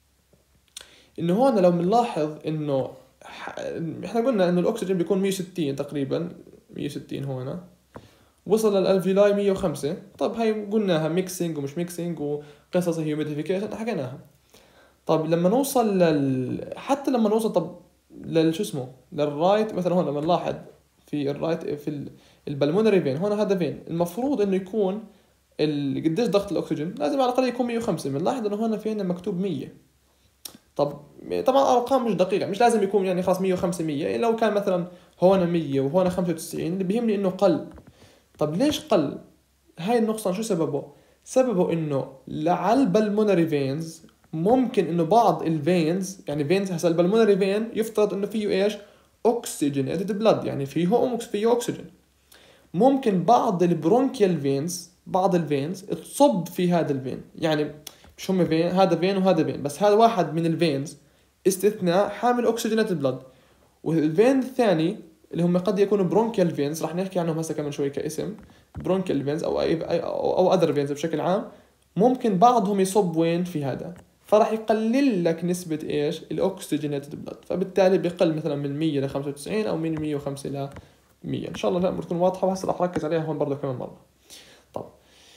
انه هون لو بنلاحظ انه احنا قلنا انه الاكسجين بيكون مية وستين تقريبا، مية وستين هون وصل للالفيولاي مية وخمسة. طب هاي قلناها ميكسينج ومش ميكسينج وقصص هيوميديفيكيشن حكيناها. طب لما نوصل لل حتى لما نوصل طب للشو اسمه للرايت مثلا، هون لما نلاحظ في الرايت في البلمونري فين، هون هذا فين المفروض انه يكون قديش ضغط الاكسجين، لازم على الاقل يكون مية وخمسة. بنلاحظ انه هون في عندنا مكتوب مية. طب طبعا ارقام مش دقيقه، مش لازم يكون يعني خلاص مية وخمسة مية، لو كان مثلا هون مية وهون خمسة وتسعين اللي بيهمني انه قل. طب ليش قل؟ هاي النقصان شو سببه؟ سببه انه لعل البلمونري فينز ممكن انه بعض الفينز، يعني فينز هسه البلمونري فين يفترض انه فيه ايش؟ اوكسجينيتد بلد، يعني فيه اوكس فيه اكسجين. ممكن بعض البرونكيال فينز، بعض الفينز تصب في هذا الفين، يعني مش هم فين، هذا فين وهذا فين، بس هذا واحد من الفينز استثناء حامل اوكسجينيتد بلد، والفين الثاني اللي هم قد يكونوا برونكيال فينز راح نحكي عنهم هسه كمان شوي كاسم برونكيال فينز او اي او اذر فينز بشكل عام، ممكن بعضهم يصب وين في هذا، فراح يقلل لك نسبة ايش؟ الاكسجينيتد بلد، فبالتالي بيقل مثلا من مية ل خمسة وتسعين او من مية وخمسة ل مية. ان شاء الله الامور تكون واضحة، وهسه راح اركز عليها هون برضه كمان مرة. طب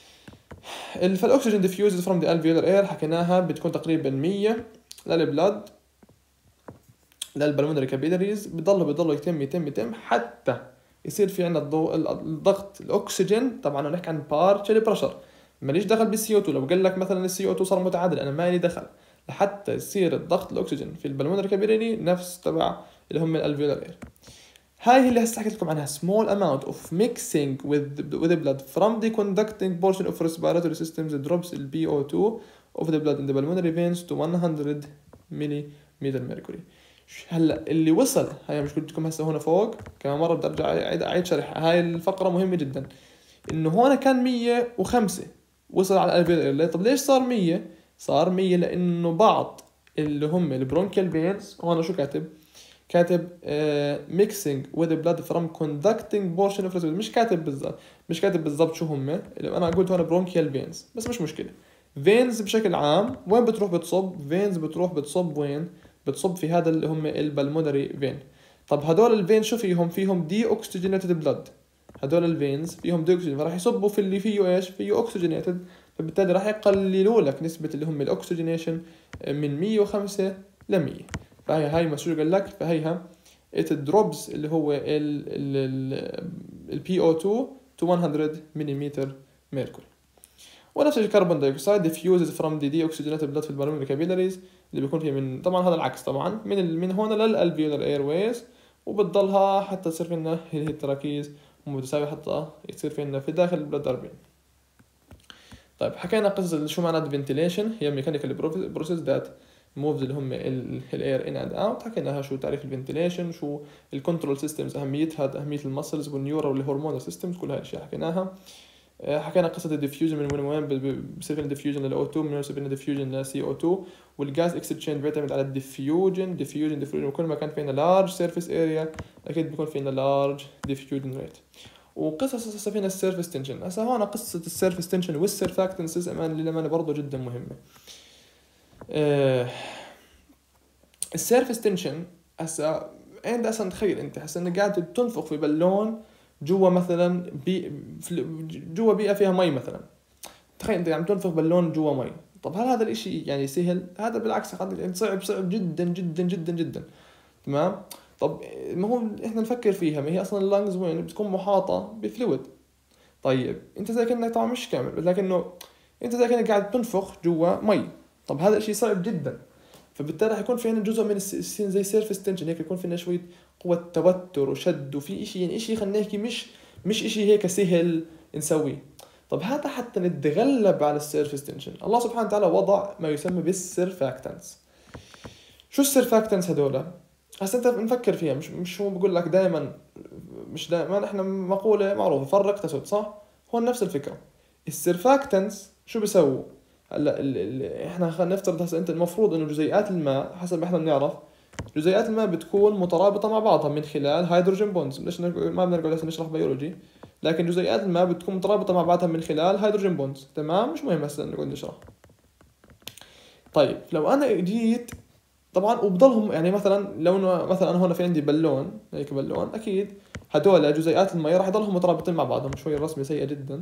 فالاكسجين ديفيوزد فروم ذا الفيولار اير حكيناها بتكون تقريبا مية للبلد للبلمونري كابيلاريز، بضل بضل يتم يتم يتم حتى يصير في عندنا الضوء الضغط الاكسجين. طبعا نحكي عن بارشل بريشر، ماليش دخل بالسي او اثنين. لو قال لك مثلا السي او اثنين صار متعادل، انا مالي دخل، لحتى يصير الضغط الاكسجين في البلمونري كابيلاري نفس تبع اللي هم الالفيولار اير. هاي هي اللي هسه حكيت لكم عنها small amount of mixing with with the blood from the conducting portion of respiratory systems drops the بي او اثنين of the blood in the pulmonary veins to one hundred millimeter mercury. هلا اللي وصل، هاي مش قلت لكم هسه هنا فوق كمان مره بدي ارجع اعيد اعيد شرح هاي الفقره مهمه جدا، انه هون كان مية وخمسة وصل على الالفيولار. طب ليش صار مية؟ صار مية لانه بعض اللي هم البرونكيال فينز، هون شو كاتب؟ كاتب uh, mixing with the blood from conducting portion of respiratory، مش كاتب بالضبط مش كاتب بالضبط شو هم. انا قلت هون برونكيال فينز بس مش مشكله. فينز بشكل عام وين بتروح بتصب؟ فينز بتروح بتصب وين؟ بتصب في هذا اللي هم البلمونري فين. طب هدول الفين شو فيهم؟ فيهم دي اوكسجينيتد بلد، هدول الفينز فيهم دي اوكسجين، فراح يصبوا في اللي فيه ايش؟ فيه اوكسجينيتد، فبالتالي راح يقللوا لك نسبه اللي هم الاكسجينيشن من مية وخمسة ل مية. فهي هاي ما شو قال لك؟ فهيها it drops اللي هو ال ال ال بي او اثنين to one hundred millimeter mercury. ونفس الكربون دايوكسيد diffuses from the deoxygenated blood في البلمونري كابيلاريز اللي بيكون فيه من طبعا هذا العكس طبعا من ال... من هون للالفيولار ايرويز، وبتضلها حتى تصير فينا هي التراكيز متساوية حتى يصير فينا في داخل البلد أربعين. طيب حكينا قصة شو معنى الفنتيليشن، هي mechanical process that moves اللي هم الاير in and out. حكيناها شو تعريف الفنتيليشن، شو الكنترول سيستمز اهميتها، اهمية المسلز والنيورو والهرمونال سيستمز، كل هاي الاشياء حكيناها. حكينا قصة الديفيوجن من وين وين بصير فينا ديفيوجن لل أو اثنين، من وين بصير فينا ديفيوجن ل سي او اثنين، والجاز اكستشينج بيعتمد على الديفيوجن ديفيوجن ديفيوجن وكل ما كان فينا لارج سيرفيس اريا اكيد بيكون فينا لارج ديفيوجن ريت. وقصص هسه فينا السيرفيس تنشن. هسه هون قصة السيرفيس تنشن والسيرفاكتنسز امان للأمانة برضه جدا مهمة. آه السيرفس تنشن هسا انت اصلا تخيل انت هسا انك قاعد تنفخ في بالون جوا مثلا بي جوا بيئه فيها مي مثلا. تخيل انت عم تنفخ بالون جوا مي. طب هل هذا الاشي يعني سهل؟ هذا بالعكس يعني صعب صعب جدا جدا جدا جدا. تمام. طب ما هو احنا نفكر فيها، ما هي اصلا اللانجز وين بتكون محاطه بفلويد. طيب انت زي كانك طبعا مش كامل لكنه انت زي كانك قاعد تنفخ جوا مي. طب هذا الشيء صعب جدا، فبالتالي راح يكون في عندنا جزء من السين زي سيرفيس تنشن، هيك يكون فينا شويه قوه توتر وشد وفي شيء يعني شيء خلينا نحكي مش مش شيء هيك سهل نسويه. طب هذا حتى نتغلب على السيرفيس تنشن الله سبحانه وتعالى وضع ما يسمى بالسيرفاكتنس. شو السيرفاكتنس هذول؟ هسه انت نفكر فيها، مش مش هو بقول لك دائما، مش دائما احنا مقوله معروفه فرق تسد، صح؟ هون نفس الفكره. السيرفاكتنس شو بيسووا؟ هلا ال... ال... احنا خلينا نفترض هسه انت المفروض انه جزيئات الماء حسب ما احنا بنعرف جزيئات الماء بتكون مترابطه مع بعضها من خلال هيدروجين بوندز. ليش ما بنرجع هسه نشرح بيولوجي، لكن جزيئات الماء بتكون مترابطه مع بعضها من خلال هيدروجين بوندز. تمام، مش مهم هسه نقعد نشرح. طيب لو انا جيت طبعا وبضلهم يعني مثلا لو مثلا انا هون في عندي بالون هيك بالون، اكيد هدول جزيئات المي راح يضلهم مترابطين مع بعضهم. شوي الرسمه سيئه جدا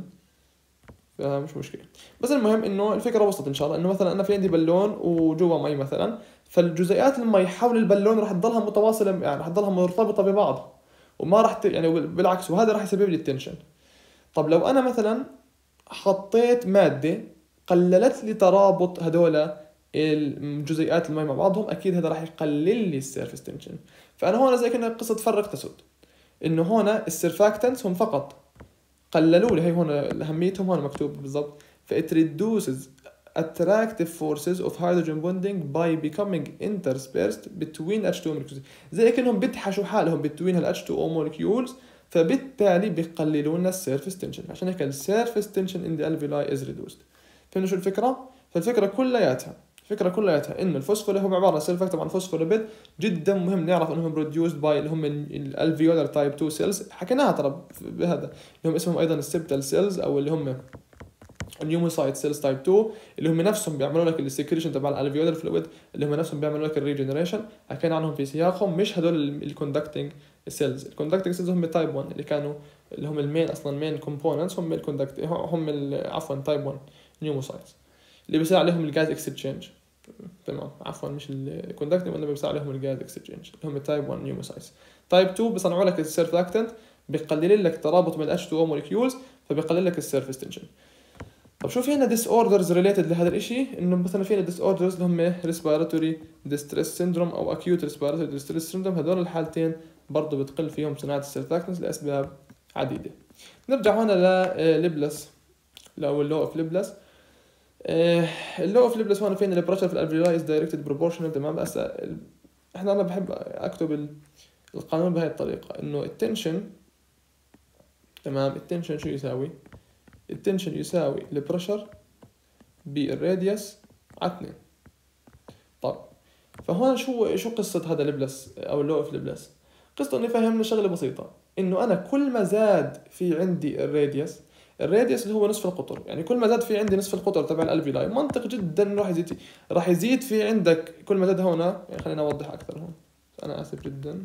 فمش مشكله، بس المهم انه الفكره وصلت ان شاء الله. انه مثلا انا في عندي بالون وجوا مي مثلا، فالجزيئات المي حول البالون راح تضلها متواصله يعني راح تضلها مرتبطه ببعض وما راح ت... يعني بالعكس، وهذا راح يسبب لي التنشن. طب لو انا مثلا حطيت ماده قللت لي ترابط هدول الجزيئات المي مع بعضهم، اكيد هذا راح يقلل لي السيرفيس تنشن. فانا هون زي كنا قصه فرق تسد، انه هون السيرفاكتنس هم فقط قللوا لي، هي هون اهميتهم هون مكتوب بالضبط. فإت reduces attractive forces of hydrogen bonding by becoming interspersed between إتش تو molecules، زي كأنهم بيدحشوا حالهم between هال إتش تو أو molecules، فبالتالي بيقللوا لنا السيرفيس تنشن. عشان هيك السيرفيس تنشن in the alveoli is reduced. فهمنا شو الفكرة؟ فالفكرة كلياتها الفكرة كلياتها انه الفوسفور هو عبارة عن سيرفاكتنت عن فوسفوليبيد. جدا مهم نعرف انهم produced by اللي هم الالفيولار تايب تو سيلز، حكيناها ترى بهذا اللي هم اسمهم ايضا السبتال سيلز او اللي هم النيوموسايت سيلز تايب تو، اللي هم نفسهم بيعملوا لك السكريشن تبع الالفيولار فلويد، اللي هم نفسهم بيعملوا لك الريجنريشن. حكينا عنهم في سياقهم، مش هدول الكوندكتنج سيلز. الكوندكتنج سيلز هم تايب واحد اللي كانوا اللي هم المين اصلا مين كومبوننتس هم الكوندكت هم عفوا تايب واحد نيوموسايتس اللي بيصير عليهم الجاز اكسشينج. تمام عفوا مش الكوندكتنج ولا بيصير عليهم الجاز اكسشينج اللي هم تايب واحد نيوموسايتس. تايب تو بيصنعوا لك السيرفاكتنت، بيقلل لك ترابط من إتش تو أو موليكيولز، فبيقلل لك السيرفيس تنشن. طب شو في عندنا ديس اوردرز ريليتد لهذا الاشي؟ انه مثلا في عندنا ديس اوردرز اللي هم ريسبيراتوري ديستريس سيندروم او اكيوت ريسبيراتوري ديستريس سيندروم. هذول الحالتين برضه بتقل فيهم صناعه السيرفاكتنس لاسباب عديده. نرجع هنا لليبلس او اللو اوف ليبلس. اللو اوف ليبلس هون فين البريشر في الالفيولاي از دايركتد بروبورشنال. تمام. بس احنا انا بحب اكتب القانون بهاي الطريقه، انه التنشن تمام التنشن شو يساوي؟ التنشن يساوي البريشر بالراديوس على اثنين. طب فهون شو شو قصه هذا ليبلس او اللو اوف ليبلس؟ قصته انه فهمنا شغله بسيطه، انه انا كل ما زاد في عندي الراديوس الراديوس اللي هو نصف القطر، يعني كل ما زاد في عندي نصف القطر تبع الالفيولاي منطق جدا راح يزيد راح يزيد في عندك كل ما زاد هنا. يعني خلينا اوضح اكثر هون، انا اسف جدا.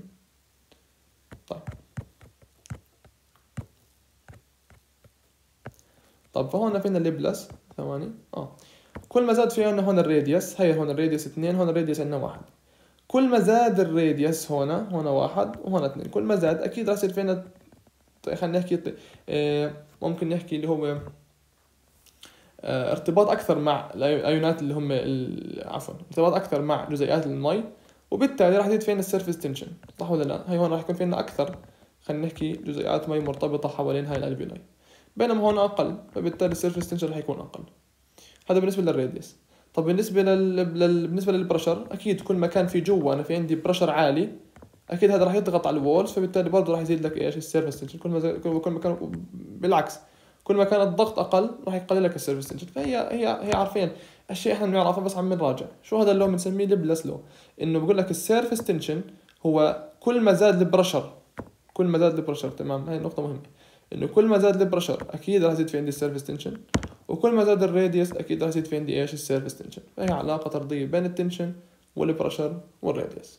طيب طب فهون فينا الليبلس ثواني اه كل ما زاد في عندنا هون الراديوس، هي هون الراديوس اثنين، هون الراديوس عندنا واحد. كل ما زاد الراديوس هنا هنا واحد وهنا اثنين، كل ما زاد اكيد راح يصير فينا خلينا نحكي اه ممكن نحكي اللي هو اه ارتباط اكثر مع الايونات اللي هم عفوا ارتباط اكثر مع جزيئات المي، وبالتالي راح يزيد فينا السيرفيس تنشن. صح ولا لا؟ هي هون راح يكون فينا اكثر خلينا نحكي جزيئات مي مرتبطه حوالين هاي الالفيولاي، بينما هون اقل، فبالتالي السيرفيس تنشن راح يكون اقل. هذا بالنسبه للراديوس. طب بالنسبه لل... لل... بالنسبه للبرشر، اكيد كل ما كان في جوا انا في عندي برشر عالي اكيد هذا راح يضغط على الوولز، فبالتالي برضه راح يزيد لك ايش السيرفيس تنشن. كل ما زي... كل ما كان بالعكس كل ما كان الضغط اقل راح يقلل لك السيرفيس تنشن. فهي هي هي عارفين اشياء احنا بنعرفها بس عم نراجع. شو هذا اللو بنسميه ليبلس لو، انه بقول لك السيرفيس تنشن هو كل ما زاد البرشر كل ما زاد البرشر. تمام، هاي النقطه مهمه، انه كل ما زاد البرشر اكيد راح يزيد في عندي السيرفيس تنشن، وكل ما زاد الراديوس اكيد راح يزيد في عندي ايش السيرفيس تنشن. فهي علاقة طردية بين التنشن والبرشر والراديوس.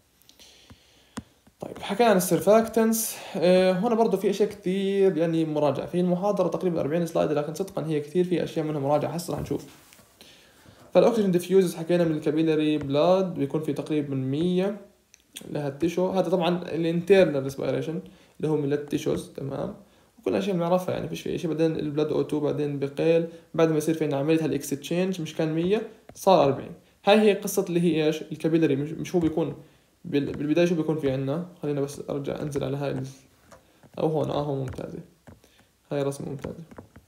طيب حكينا عن السيرفاكتنس. اه هنا برضو في اشياء كثير يعني مراجعة في المحاضرة، تقريبا أربعين سلايد، لكن صدقا هي كثير في اشياء منها مراجعة هسه راح نشوف. فالاكسجين ديفيوزز حكينا من الكابيلاري بلاد بيكون في تقريبا من مية لها التيشو، هذا طبعا الانترنال ريسبيريشن اللي هو من التيشوز، تمام. وكل اشياء بنعرفها يعني فيش في شيء. بعدين البلاد او اتنين بعدين بقيل، بعد ما يصير في عندنا عمليه هالاكستشينج مش كان مية صار أربعين. هاي هي قصه اللي هي ايش الكابيلاري. مش, مش هو بيكون بالبدايه شو بيكون في عندنا. خلينا بس ارجع انزل على هاي او هون. اه هون ممتازه، هاي رسمه ممتازه.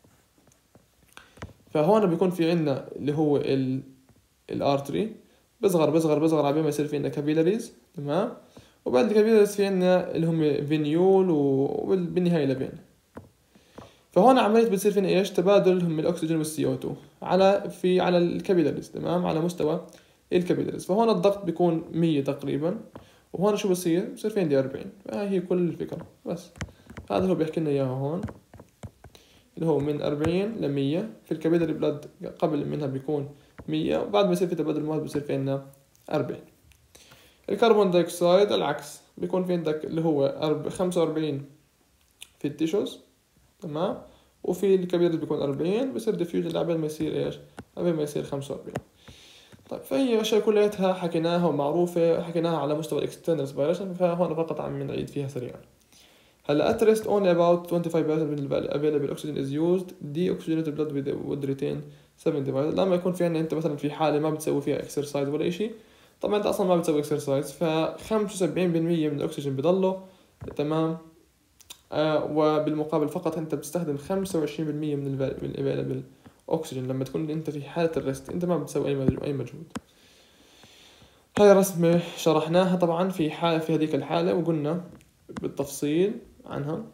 فهون بيكون في عندنا اللي هو ال الارتري بصغر بصغر بصغر عبين ما يصير في عندنا كابيلاريز، تمام. وبعد الكابيلاريز في عندنا اللي هم فينيول وبالنهايه لبين. فهون عمليه بتصير فينا ايش تبادل هم الاكسجين والسي او اثنين على في على الكابيلاريز، تمام، على مستوى الكابيلاريز. فهون الضغط بيكون مية تقريبا، وهون شو بصير بصير في عندي أربعين. فهي هي كل الفكره. بس هذا هو بيحكي لنا اياها هون، اللي هو من أربعين ل مية في الكابيلاري بلاد. قبل منها بيكون مية، وبعد ما يصير في تبادل مواد بصير في عندنا أربعين. الكربون دايوكسيد العكس، بيكون في عندك اللي هو خمسة وأربعين في التيشوز، تمام، وفي الكبير بيكون أربعين. بصير ديفيوجن قبل ما يصير ايش قبل ما يصير خمسة وأربعين. طيب فهي اشياء كلها حكيناها ومعروفه، حكيناها على مستوى الاكسترنال ريسبيريشن، فهون فقط عم نعيد فيها سريعا. هلا at rest only about twenty-five percent من ال available oxygen is used. deoxygenated blood would retain seventy percent. لما يكون في عندنا انت مثلا في حاله ما بتسوي فيها اكسرسايز ولا شيء، طبعا انت اصلا ما بتسوي اكسرسايز، ف خمسة وسبعين بالمية من الاكسجين بضله، تمام. آه وبالمقابل فقط انت بتستخدم خمسة وعشرين بالمية من ال available oxygen لما تكون انت في حاله الريست، انت ما بتسوي اي اي مجهود. هاي رسمه شرحناها طبعا في حاله في هذيك الحاله وقلنا بالتفصيل عنها.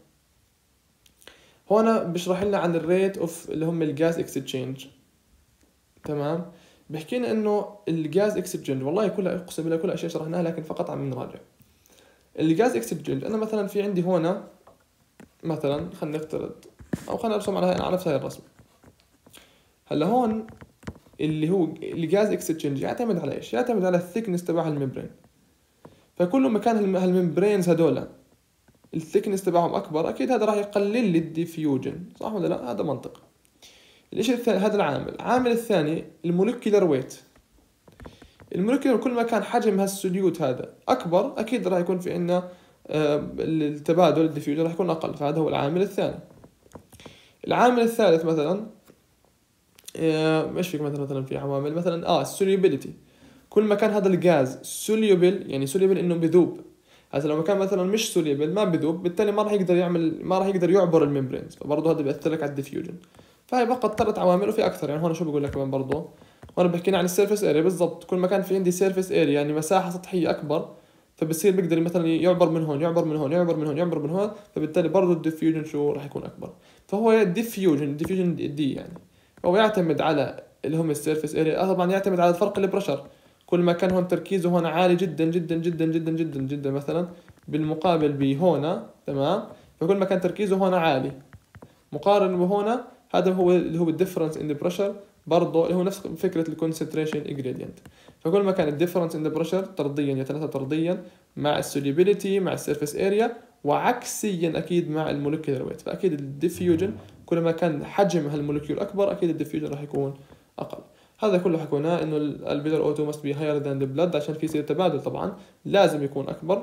هنا بشرح لنا عن الريت اوف اللي هم الجاز اكسشينج، تمام. بحكي لنا انه الجاز اكسشينج والله كلها اقسم بالله كلها اشياء شرحناها، لكن فقط عم نراجع. الجاز اكسشينج انا مثلا في عندي هنا مثلا خلينا نفترض او خلينا نرسم على على نفس هاي الرسمه. هلا هون اللي هو الجاز اكسشينج يعتمد على ايش؟ يعتمد على الثيكنس تبع الممبرين. فكل ما كان هالممبرينز هذول الثيكنس تبعهم اكبر، اكيد هذا راح يقلل لي الديفيوجن، صح ولا لا؟ هذا منطق. الشيء الثاني هذا العامل. العامل الثاني المولكيولر ويت. المولكيولر كل ما كان حجم هالسوليوت هذا اكبر، اكيد راح يكون في عندنا التبادل الديفيوجن راح يكون اقل. فهذا هو العامل الثاني. العامل الثالث مثلا ايش فيك مثلا مثلا في عوامل مثلا اه السوليوبيليتي. كل ما كان هذا الغاز سوليوبل، يعني سوليوبل انه بذوب. هذا لو كان مثلا مش سوليوبل ما بذوب، بالتالي ما راح يقدر يعمل ما راح يقدر يعبر الممبرينز، فبرضه هذا بيأثر لك على الديفيوجن. فهي فقط ثلاث عوامل وفي اكثر. يعني هون شو بقول لك كمان برضه، هون بحكينا عن السيرفيس اريا بالضبط. كل ما كان في عندي سيرفيس اريا يعني مساحه سطحيه اكبر، فبصير بيقدر مثلا يعبر من هون يعبر من هون يعبر من هون يعبر من هون، فبالتالي برضه الديفيوجن شو راح يكون اكبر. فهو ديفيوجن ديفيوجن دي يعني هو يعتمد على اللي هم السيرفيس اريا. طبعا يعتمد على فرق البرشر. كل ما كان هون تركيزه هون عالي جدا جدا جدا جدا جدا جدا مثلا بالمقابل بهنا، تمام، فكل ما كان تركيزه هون عالي مقارن بهنا، هذا هو اللي هو الديفرنس ان ذا بريشر. برضه اللي هو نفس فكره الكونسنتريشن جريدينت. فكل ما كان الديفرنس ان ذا بريشر طرديا يتناسب طرديا مع السوليبيليتي مع السيرفيس اريا، وعكسيا اكيد مع المولكيولر ويت. فاكيد الديفيوجن كل ما كان حجم هالمولكيول اكبر، اكيد الديفيوجن راح يكون اقل. هذا كله حكوناه انه البيلر اوتو ماست بي هاير ذان ذا بلاد، عشان في يصير تبادل طبعا لازم يكون اكبر.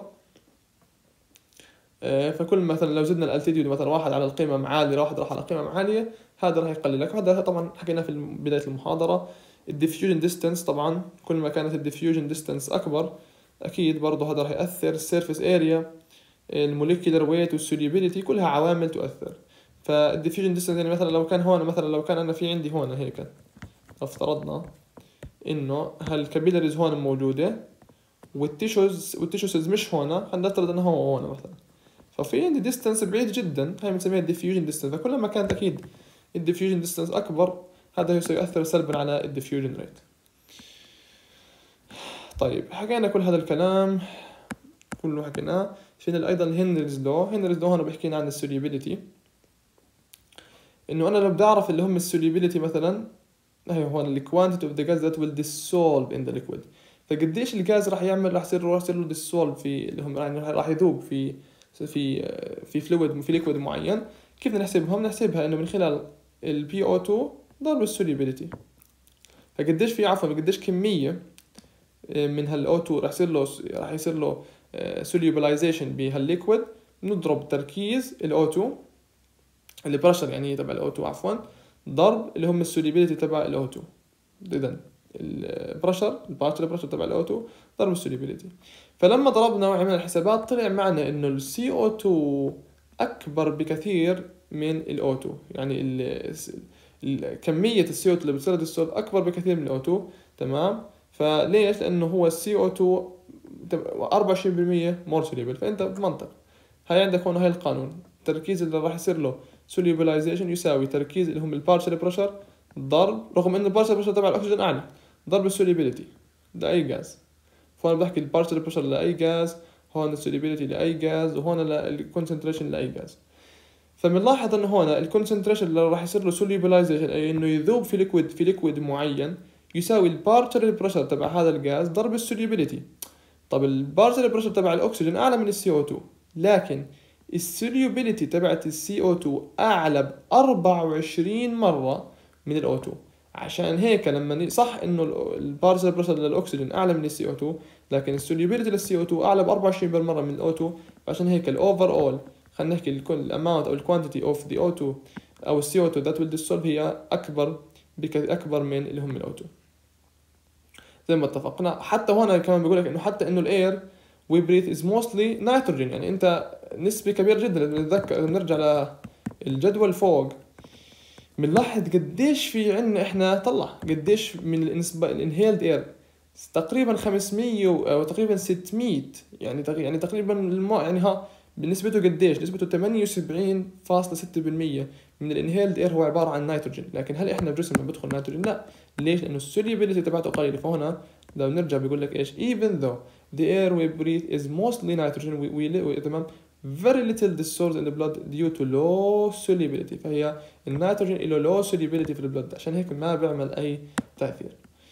فكل مثلا لو زدنا الالتيتيود مثلا واحد على القيمه عاليه، واحد راح على قيمه عاليه، هذا راح يقلل لك. هذا طبعا حكينا في بدايه المحاضره. الديفيوجن ديستانس طبعا كل ما كانت الديفيوجن ديستانس اكبر، اكيد برضه هذا راح ياثر. السيرفيس اريا، المولكيولر ويت والسوليبيليتي كلها عوامل تؤثر. فالديفيوجن ديستانس يعني مثلا لو كان هون مثلا لو كان انا في عندي هون هيك افترضنا انه هالكابيلاريز هون موجوده والتيشوز والتيشوز مش هون، خلينا نفترض انه هو هون مثلا، ففي عندي ديستانس بعيد جدا، هاي بنسميها الديفيوجن ديستانس. فكل ما كانت اكيد الديفيوجن ديستانس اكبر، هذا سيؤثر سلبا على الديفيوجن ريت. طيب حكينا كل هذا الكلام كله حكيناه. فينا ايضا هنريز لو. هنريز لو هنا بيحكينا عن السوليبيليتي. انه انا لو بدي اعرف اللي هم السوليبيليتي مثلا، هي هون ال quantity of the gas that will dissolve in the liquid، فقديش الغاز راح يعمل، راح يصير راح يصير له dissolve في اللي هم يعني راح يذوب في في في فلويد في ليكويد معين. كيف بدنا نحسبهم؟ نحسبها انه من خلال ال بي او تو ضرب السوليبيليتي، فقديش في عفوا قديش كمية من هال او تو راح يصير له راح يصير له solubilization بهالليكويد، نضرب تركيز ال او تو اللي برشر يعني تبع ال او تو عفوا، ضرب اللي هم السوليبيليتي تبع ال او تو. اذا البرشر البارشل برشر تبع ال او تو ضرب السوليبيليتي. فلما ضربنا وعملنا الحسابات طلع معنا انه ال سي او تو اكبر بكثير من ال او تو، يعني ال كمية ال سي او تو اللي بتصير ديسولف اكبر بكثير من ال او تو. تمام. فليش؟ لانه هو ال سي او تو أربعة وعشرين بالمية مور سوليبل. فانت بمنطق هاي عندك هون هاي القانون، التركيز اللي راح يصير له solubilization يساوي تركيز اللي هم البارشل بريشر ضرب، رغم ان البارشل بريشر تبع الاكسجين اعلى، ضرب السوليبيليتي لاي غاز. فانا بحكي البارشل بريشر لاي غاز، هون السوليبيليتي لاي غاز، وهون الكونسنتريشن لاي غاز. فبنلاحظ انه هون الكونسنتريشن اللي راح يصير له solubilization، اي انه يذوب في ليكويد في ليكويد معين، يساوي البارشل بريشر تبع هذا الغاز ضرب السوليبيليتي. طب البارشل بريشر تبع الاكسجين اعلى من السي او تو، لكن السوليوبيليتي تبعت السي او تو اعلى ب أربعة وعشرين مره من الاو تو. عشان هيك لما صح انه البارشل بريشر للاكسجين اعلى من السي او تو، لكن السوليوبيليتي للسي او تو اعلى ب أربعة وعشرين مره من الاو تو. عشان هيك الاوفر اول، خلينا نحكي الكل الاماونت او الكوانتيتي اوف ذا او تو او السي او تو ذات ويل ديسولف هي اكبر بكثير اكبر من اللي هم الاو تو، زي ما اتفقنا. حتى هنا كمان بيقول لك انه حتى انه الاير we breathe is mostly nitrogen، يعني انت نسبة كبيرة جدا. نتذكر نرجع للجدول فوق، بنلاحظ قديش في عنا احنا طلع قديش من النسبة الانهيلد اير، تقريبا خمسمية او تقريبا ستمية، يعني يعني تقريبا الماء يعني ها بنسبته قديش؟ نسبته ثمانية وسبعين فاصلة ستة بالمية من الانهيلد اير هو عبارة عن نيتروجين. لكن هل احنا بجسمنا بدخل نيتروجين؟ لا. ليش؟ لانه السوليبيليتي تبعته قليلة. فهنا لو نرجع بيقول لك ايش؟ even though the air we breathe is mostly nitrogen we, we, we تمام very little dissolved in the blood due to low solubility. فهي النيتروجين له low solubility في البلد، عشان هيك ما بيعمل اي تأثير.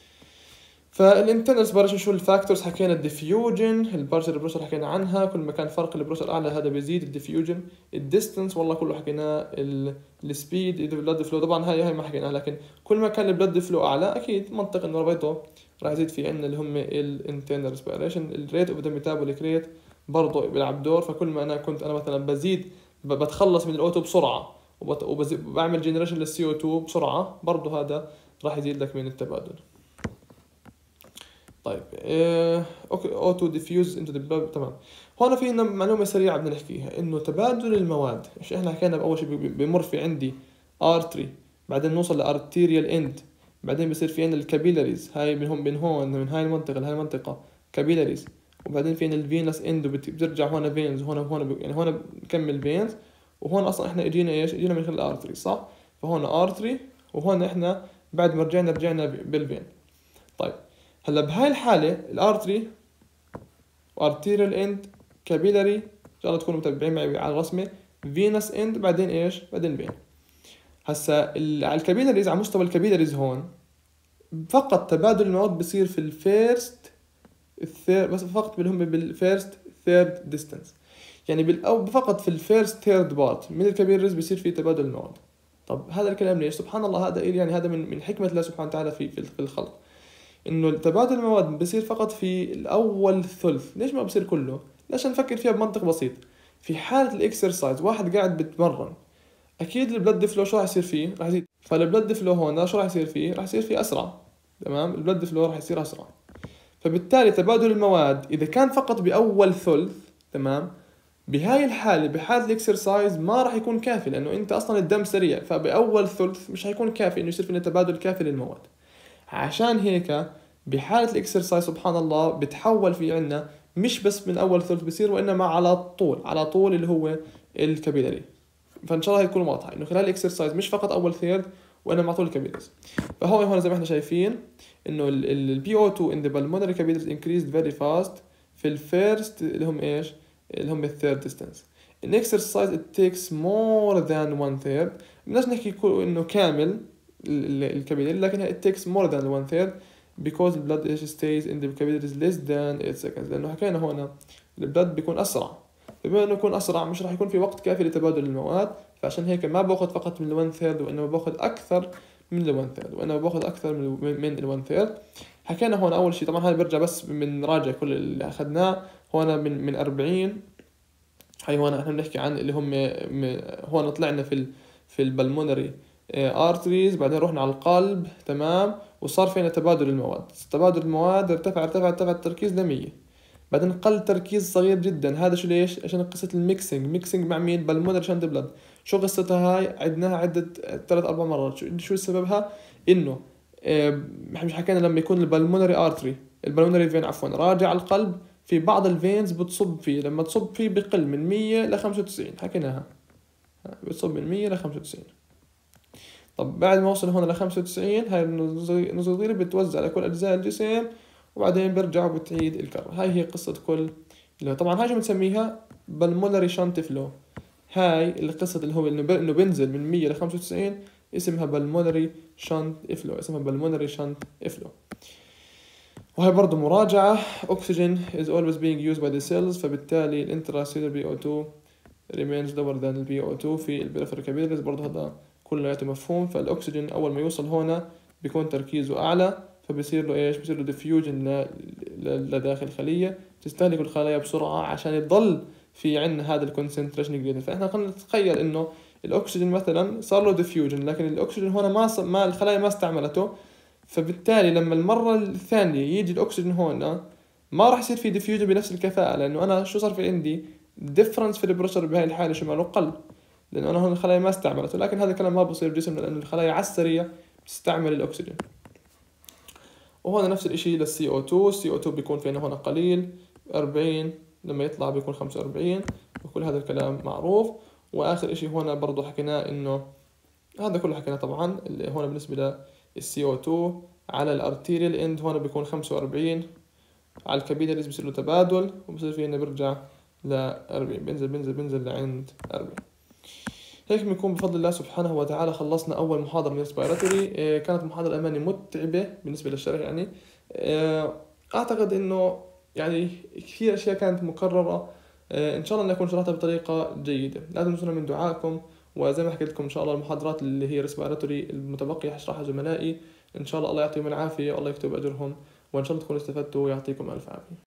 فالانترنال ريسبيريشن شو الفاكتورز؟ حكينا الديفيوجن، البارشل بريشر حكينا عنها، كل ما كان فرق البريشر اعلى هذا بيزيد الديفيوجن. الديستنس والله كله حكيناه، السبيد، البلد فلو طبعا هاي هاي ما حكيناها، لكن كل ما كان البلد فلو اعلى اكيد منطق انه ربيته راح يزيد في عندنا اللي هم الانترنال ريسبيريشن. الريت اوف ذا ميتابوليك ريت برضه بيلعب دور. فكل ما انا كنت انا مثلا بزيد بتخلص من الاوتو بسرعه وبعمل جنريشن للسي او تو بسرعه، برضه هذا راح يزيد لك من التبادل. طيب اوكي اوتو ديفيوز انتو ذا، تمام. هون في معلومه سريعه بدنا نحكيها، انه تبادل المواد، ايش احنا حكينا باول شيء بمر في عندي ارتري، بعدين نوصل لارتيريال اند، بعدين بصير في عندنا الكابيلاريز، هاي من هون من هون من هاي المنطقه لهاي المنطقه كابيلاريز، وبعدين في عندنا الفينس اند وبترجع هون فينز، وهون هون يعني هون بكمل فينز، وهون اصلا احنا اجينا ايش؟ اجينا من خلال الارتري، صح؟ فهون ارتري، وهون احنا بعد ما رجعنا رجعنا بالفين. طيب هلا بهاي الحالة الارتري وارتيريال اند كابيلاري، ان شاء الله تكونوا متابعين معي على الرسمة، فينس اند، بعدين ايش؟ بعدين فين. هسا على الكابيلاريز، على مستوى الكابيلاريز هون فقط تبادل المواد بصير في الفيرست الثير بس فقط اللي هم بالفيرست ثيرد ديستانس، يعني بالأو فقط في الفيرست ثيرد بارت من الكابيلاريز بصير في تبادل المواد. طب هذا الكلام ليش؟ سبحان الله، هذا يعني هذا من من حكمة الله سبحانه وتعالى في في الخلق، انه تبادل المواد بصير فقط في الاول ثلث. ليش ما بصير كله؟ ليش نفكر فيها بمنطق بسيط. في حالة الاكسرسايز واحد قاعد بتمرن، اكيد البلد فلو شو راح يصير فيه؟ راح يزيد. فالبلد فلو هون شو راح يصير فيه؟ راح يصير فيه اسرع، تمام؟ البلد فلو راح يصير اسرع. فبالتالي تبادل المواد اذا كان فقط باول ثلث، تمام، بهاي الحالة بحالة الاكسرسايز ما راح يكون كافي، لانه انت اصلا الدم سريع، فباول ثلث مش هيكون كافي انه يصير فينا تبادل كافي للمواد. عشان هيك بحالة الاكسرسايز سبحان الله بتحول في عنا مش بس من اول ثلث بصير، وانما على طول على طول اللي هو الكابيلاري. فان شاء الله هيكون واضحة انه خلال الاكسرسايز مش فقط اول ثيرد، وانما على طول الكابيلاريز. فهو هون زي ما احنا شايفين انه ال بي او تو in the pulmonary capillaries increased very fast في الفيرست اللي هم ايش؟ اللي هم الثيرد distance. In exercise it takes more than one third بدناش نحكي كو- إنه كامل الكابيلاري، لكن it takes more than one third because the blood stays in the capillaries less than eight seconds. لأنه حكينا هون البلد بيكون أسرع، فبما إنه يكون أسرع مش راح يكون في وقت كافي لتبادل المواد، فعشان هيك ما باخذ فقط من الون ثيرد، وإنما باخذ أكثر من الون ثيرد، وإنما باخذ أكثر من من الون ثيرد. حكينا هون أول شيء، طبعا هاي برجع بس من راجع كل اللي أخذناه هون من من أربعين. هاي هون احنا بنحكي عن اللي هم هون طلعنا في ال في البلمونري ارتريز، بعدين رحنا على القلب، تمام، وصار فينا تبادل المواد. تبادل المواد ارتفع ارتفع ارتفع التركيز ل مية، بعدين قل تركيز صغير جدا. هذا شو ليش؟ عشان قصة الميكسينج. ميكسينج مع مين؟ بالمونري شنت بلد. شو قصتها هاي؟ عدناها عدة ثلاث أربع مرات. شو شو سببها؟ إنه اه مش حكينا لما يكون البلمونري ارتري البلمونري فين عفوا راجع على القلب، في بعض الفينز بتصب فيه، لما تصب فيه بقل من مية لخمسة وتسعين، حكيناها بتصب من مية لخمسة وتسعين. طب بعد ما وصل هون لخمسة وتسعين، هاي النظرية بتوزع على كل أجزاء الجسم، وبعدين برجع وبتعيد الكرة. هاي هي قصة كل اللي طبعا هاي شو بنسميها؟ بالمونري شنت فلو. هاي اللي قصة اللي هو إنه بنزل من مية لخمسة وتسعين، اسمها بالمونري شنت فلو، اسمها بالمونري شنت فلو. وهي برضو مراجعة. oxygen is always being used by the cells، فبالتالي الانتراسيلر بي أو تو remains lower than البي أو تو في البريفرال كابيلاريز. برضو هذا كلياته مفهوم. فالأكسجين أول ما يوصل هنا بيكون تركيزه أعلى، فبصير له إيش؟ بصير له diffusion لداخل الخلية، تستهلك الخلايا بسرعة عشان يضل في عنا هذا الكونسنتريشن جريدينت. فإحنا خلينا نتخيل إنه الأكسجين مثلا صار له diffusion، لكن الأكسجين هنا ما ص... ما الخلايا ما استعملته، فبالتالي لما المرة الثانية يجي الأكسجين هون ما راح يصير في ديفيوجن بنفس الكفاءة، لأنه أنا شو صار في عندي؟ ديفرنس في البريشر بهاي الحالة شو ماله؟ قل، لأنه أنا هون الخلايا ما استعملته. لكن هذا الكلام ما بصير بجسمنا، لأنه الخلايا على السريع بتستعمل الأكسجين. وهون نفس الإشي للسي أو تو. السي أو تو بيكون فينا هون قليل أربعين، لما يطلع بيكون خمسة وأربعين، وكل هذا الكلام معروف. وآخر إشي هون برضو حكيناه، إنه هذا كله حكيناه طبعا. اللي هون بالنسبة للسي أو تو على الارتيريال اند هون بيكون خمسة وأربعين، على الكابيلاريز بيصير له تبادل، وبصير فيه انه بيرجع ل أربعين، بينزل بينزل بينزل لعند أربعين. هيك بنكون بفضل الله سبحانه وتعالى خلصنا اول محاضرة من ريسبيراتوري. كانت محاضرة اماني متعبة بالنسبة للشرح يعني. اعتقد انه يعني كثير اشياء كانت مكررة. ان شاء الله نكون شرحتها بطريقة جيدة. لا تنسونا من دعائكم، وزي ما حكيت لكم ان شاء الله المحاضرات اللي هي ريسبيراتوري المتبقية حشرحها زملائي. ان شاء الله الله يعطيهم العافية والله يكتب اجرهم، وان شاء الله تكونوا استفدتوا ويعطيكم الف عافية.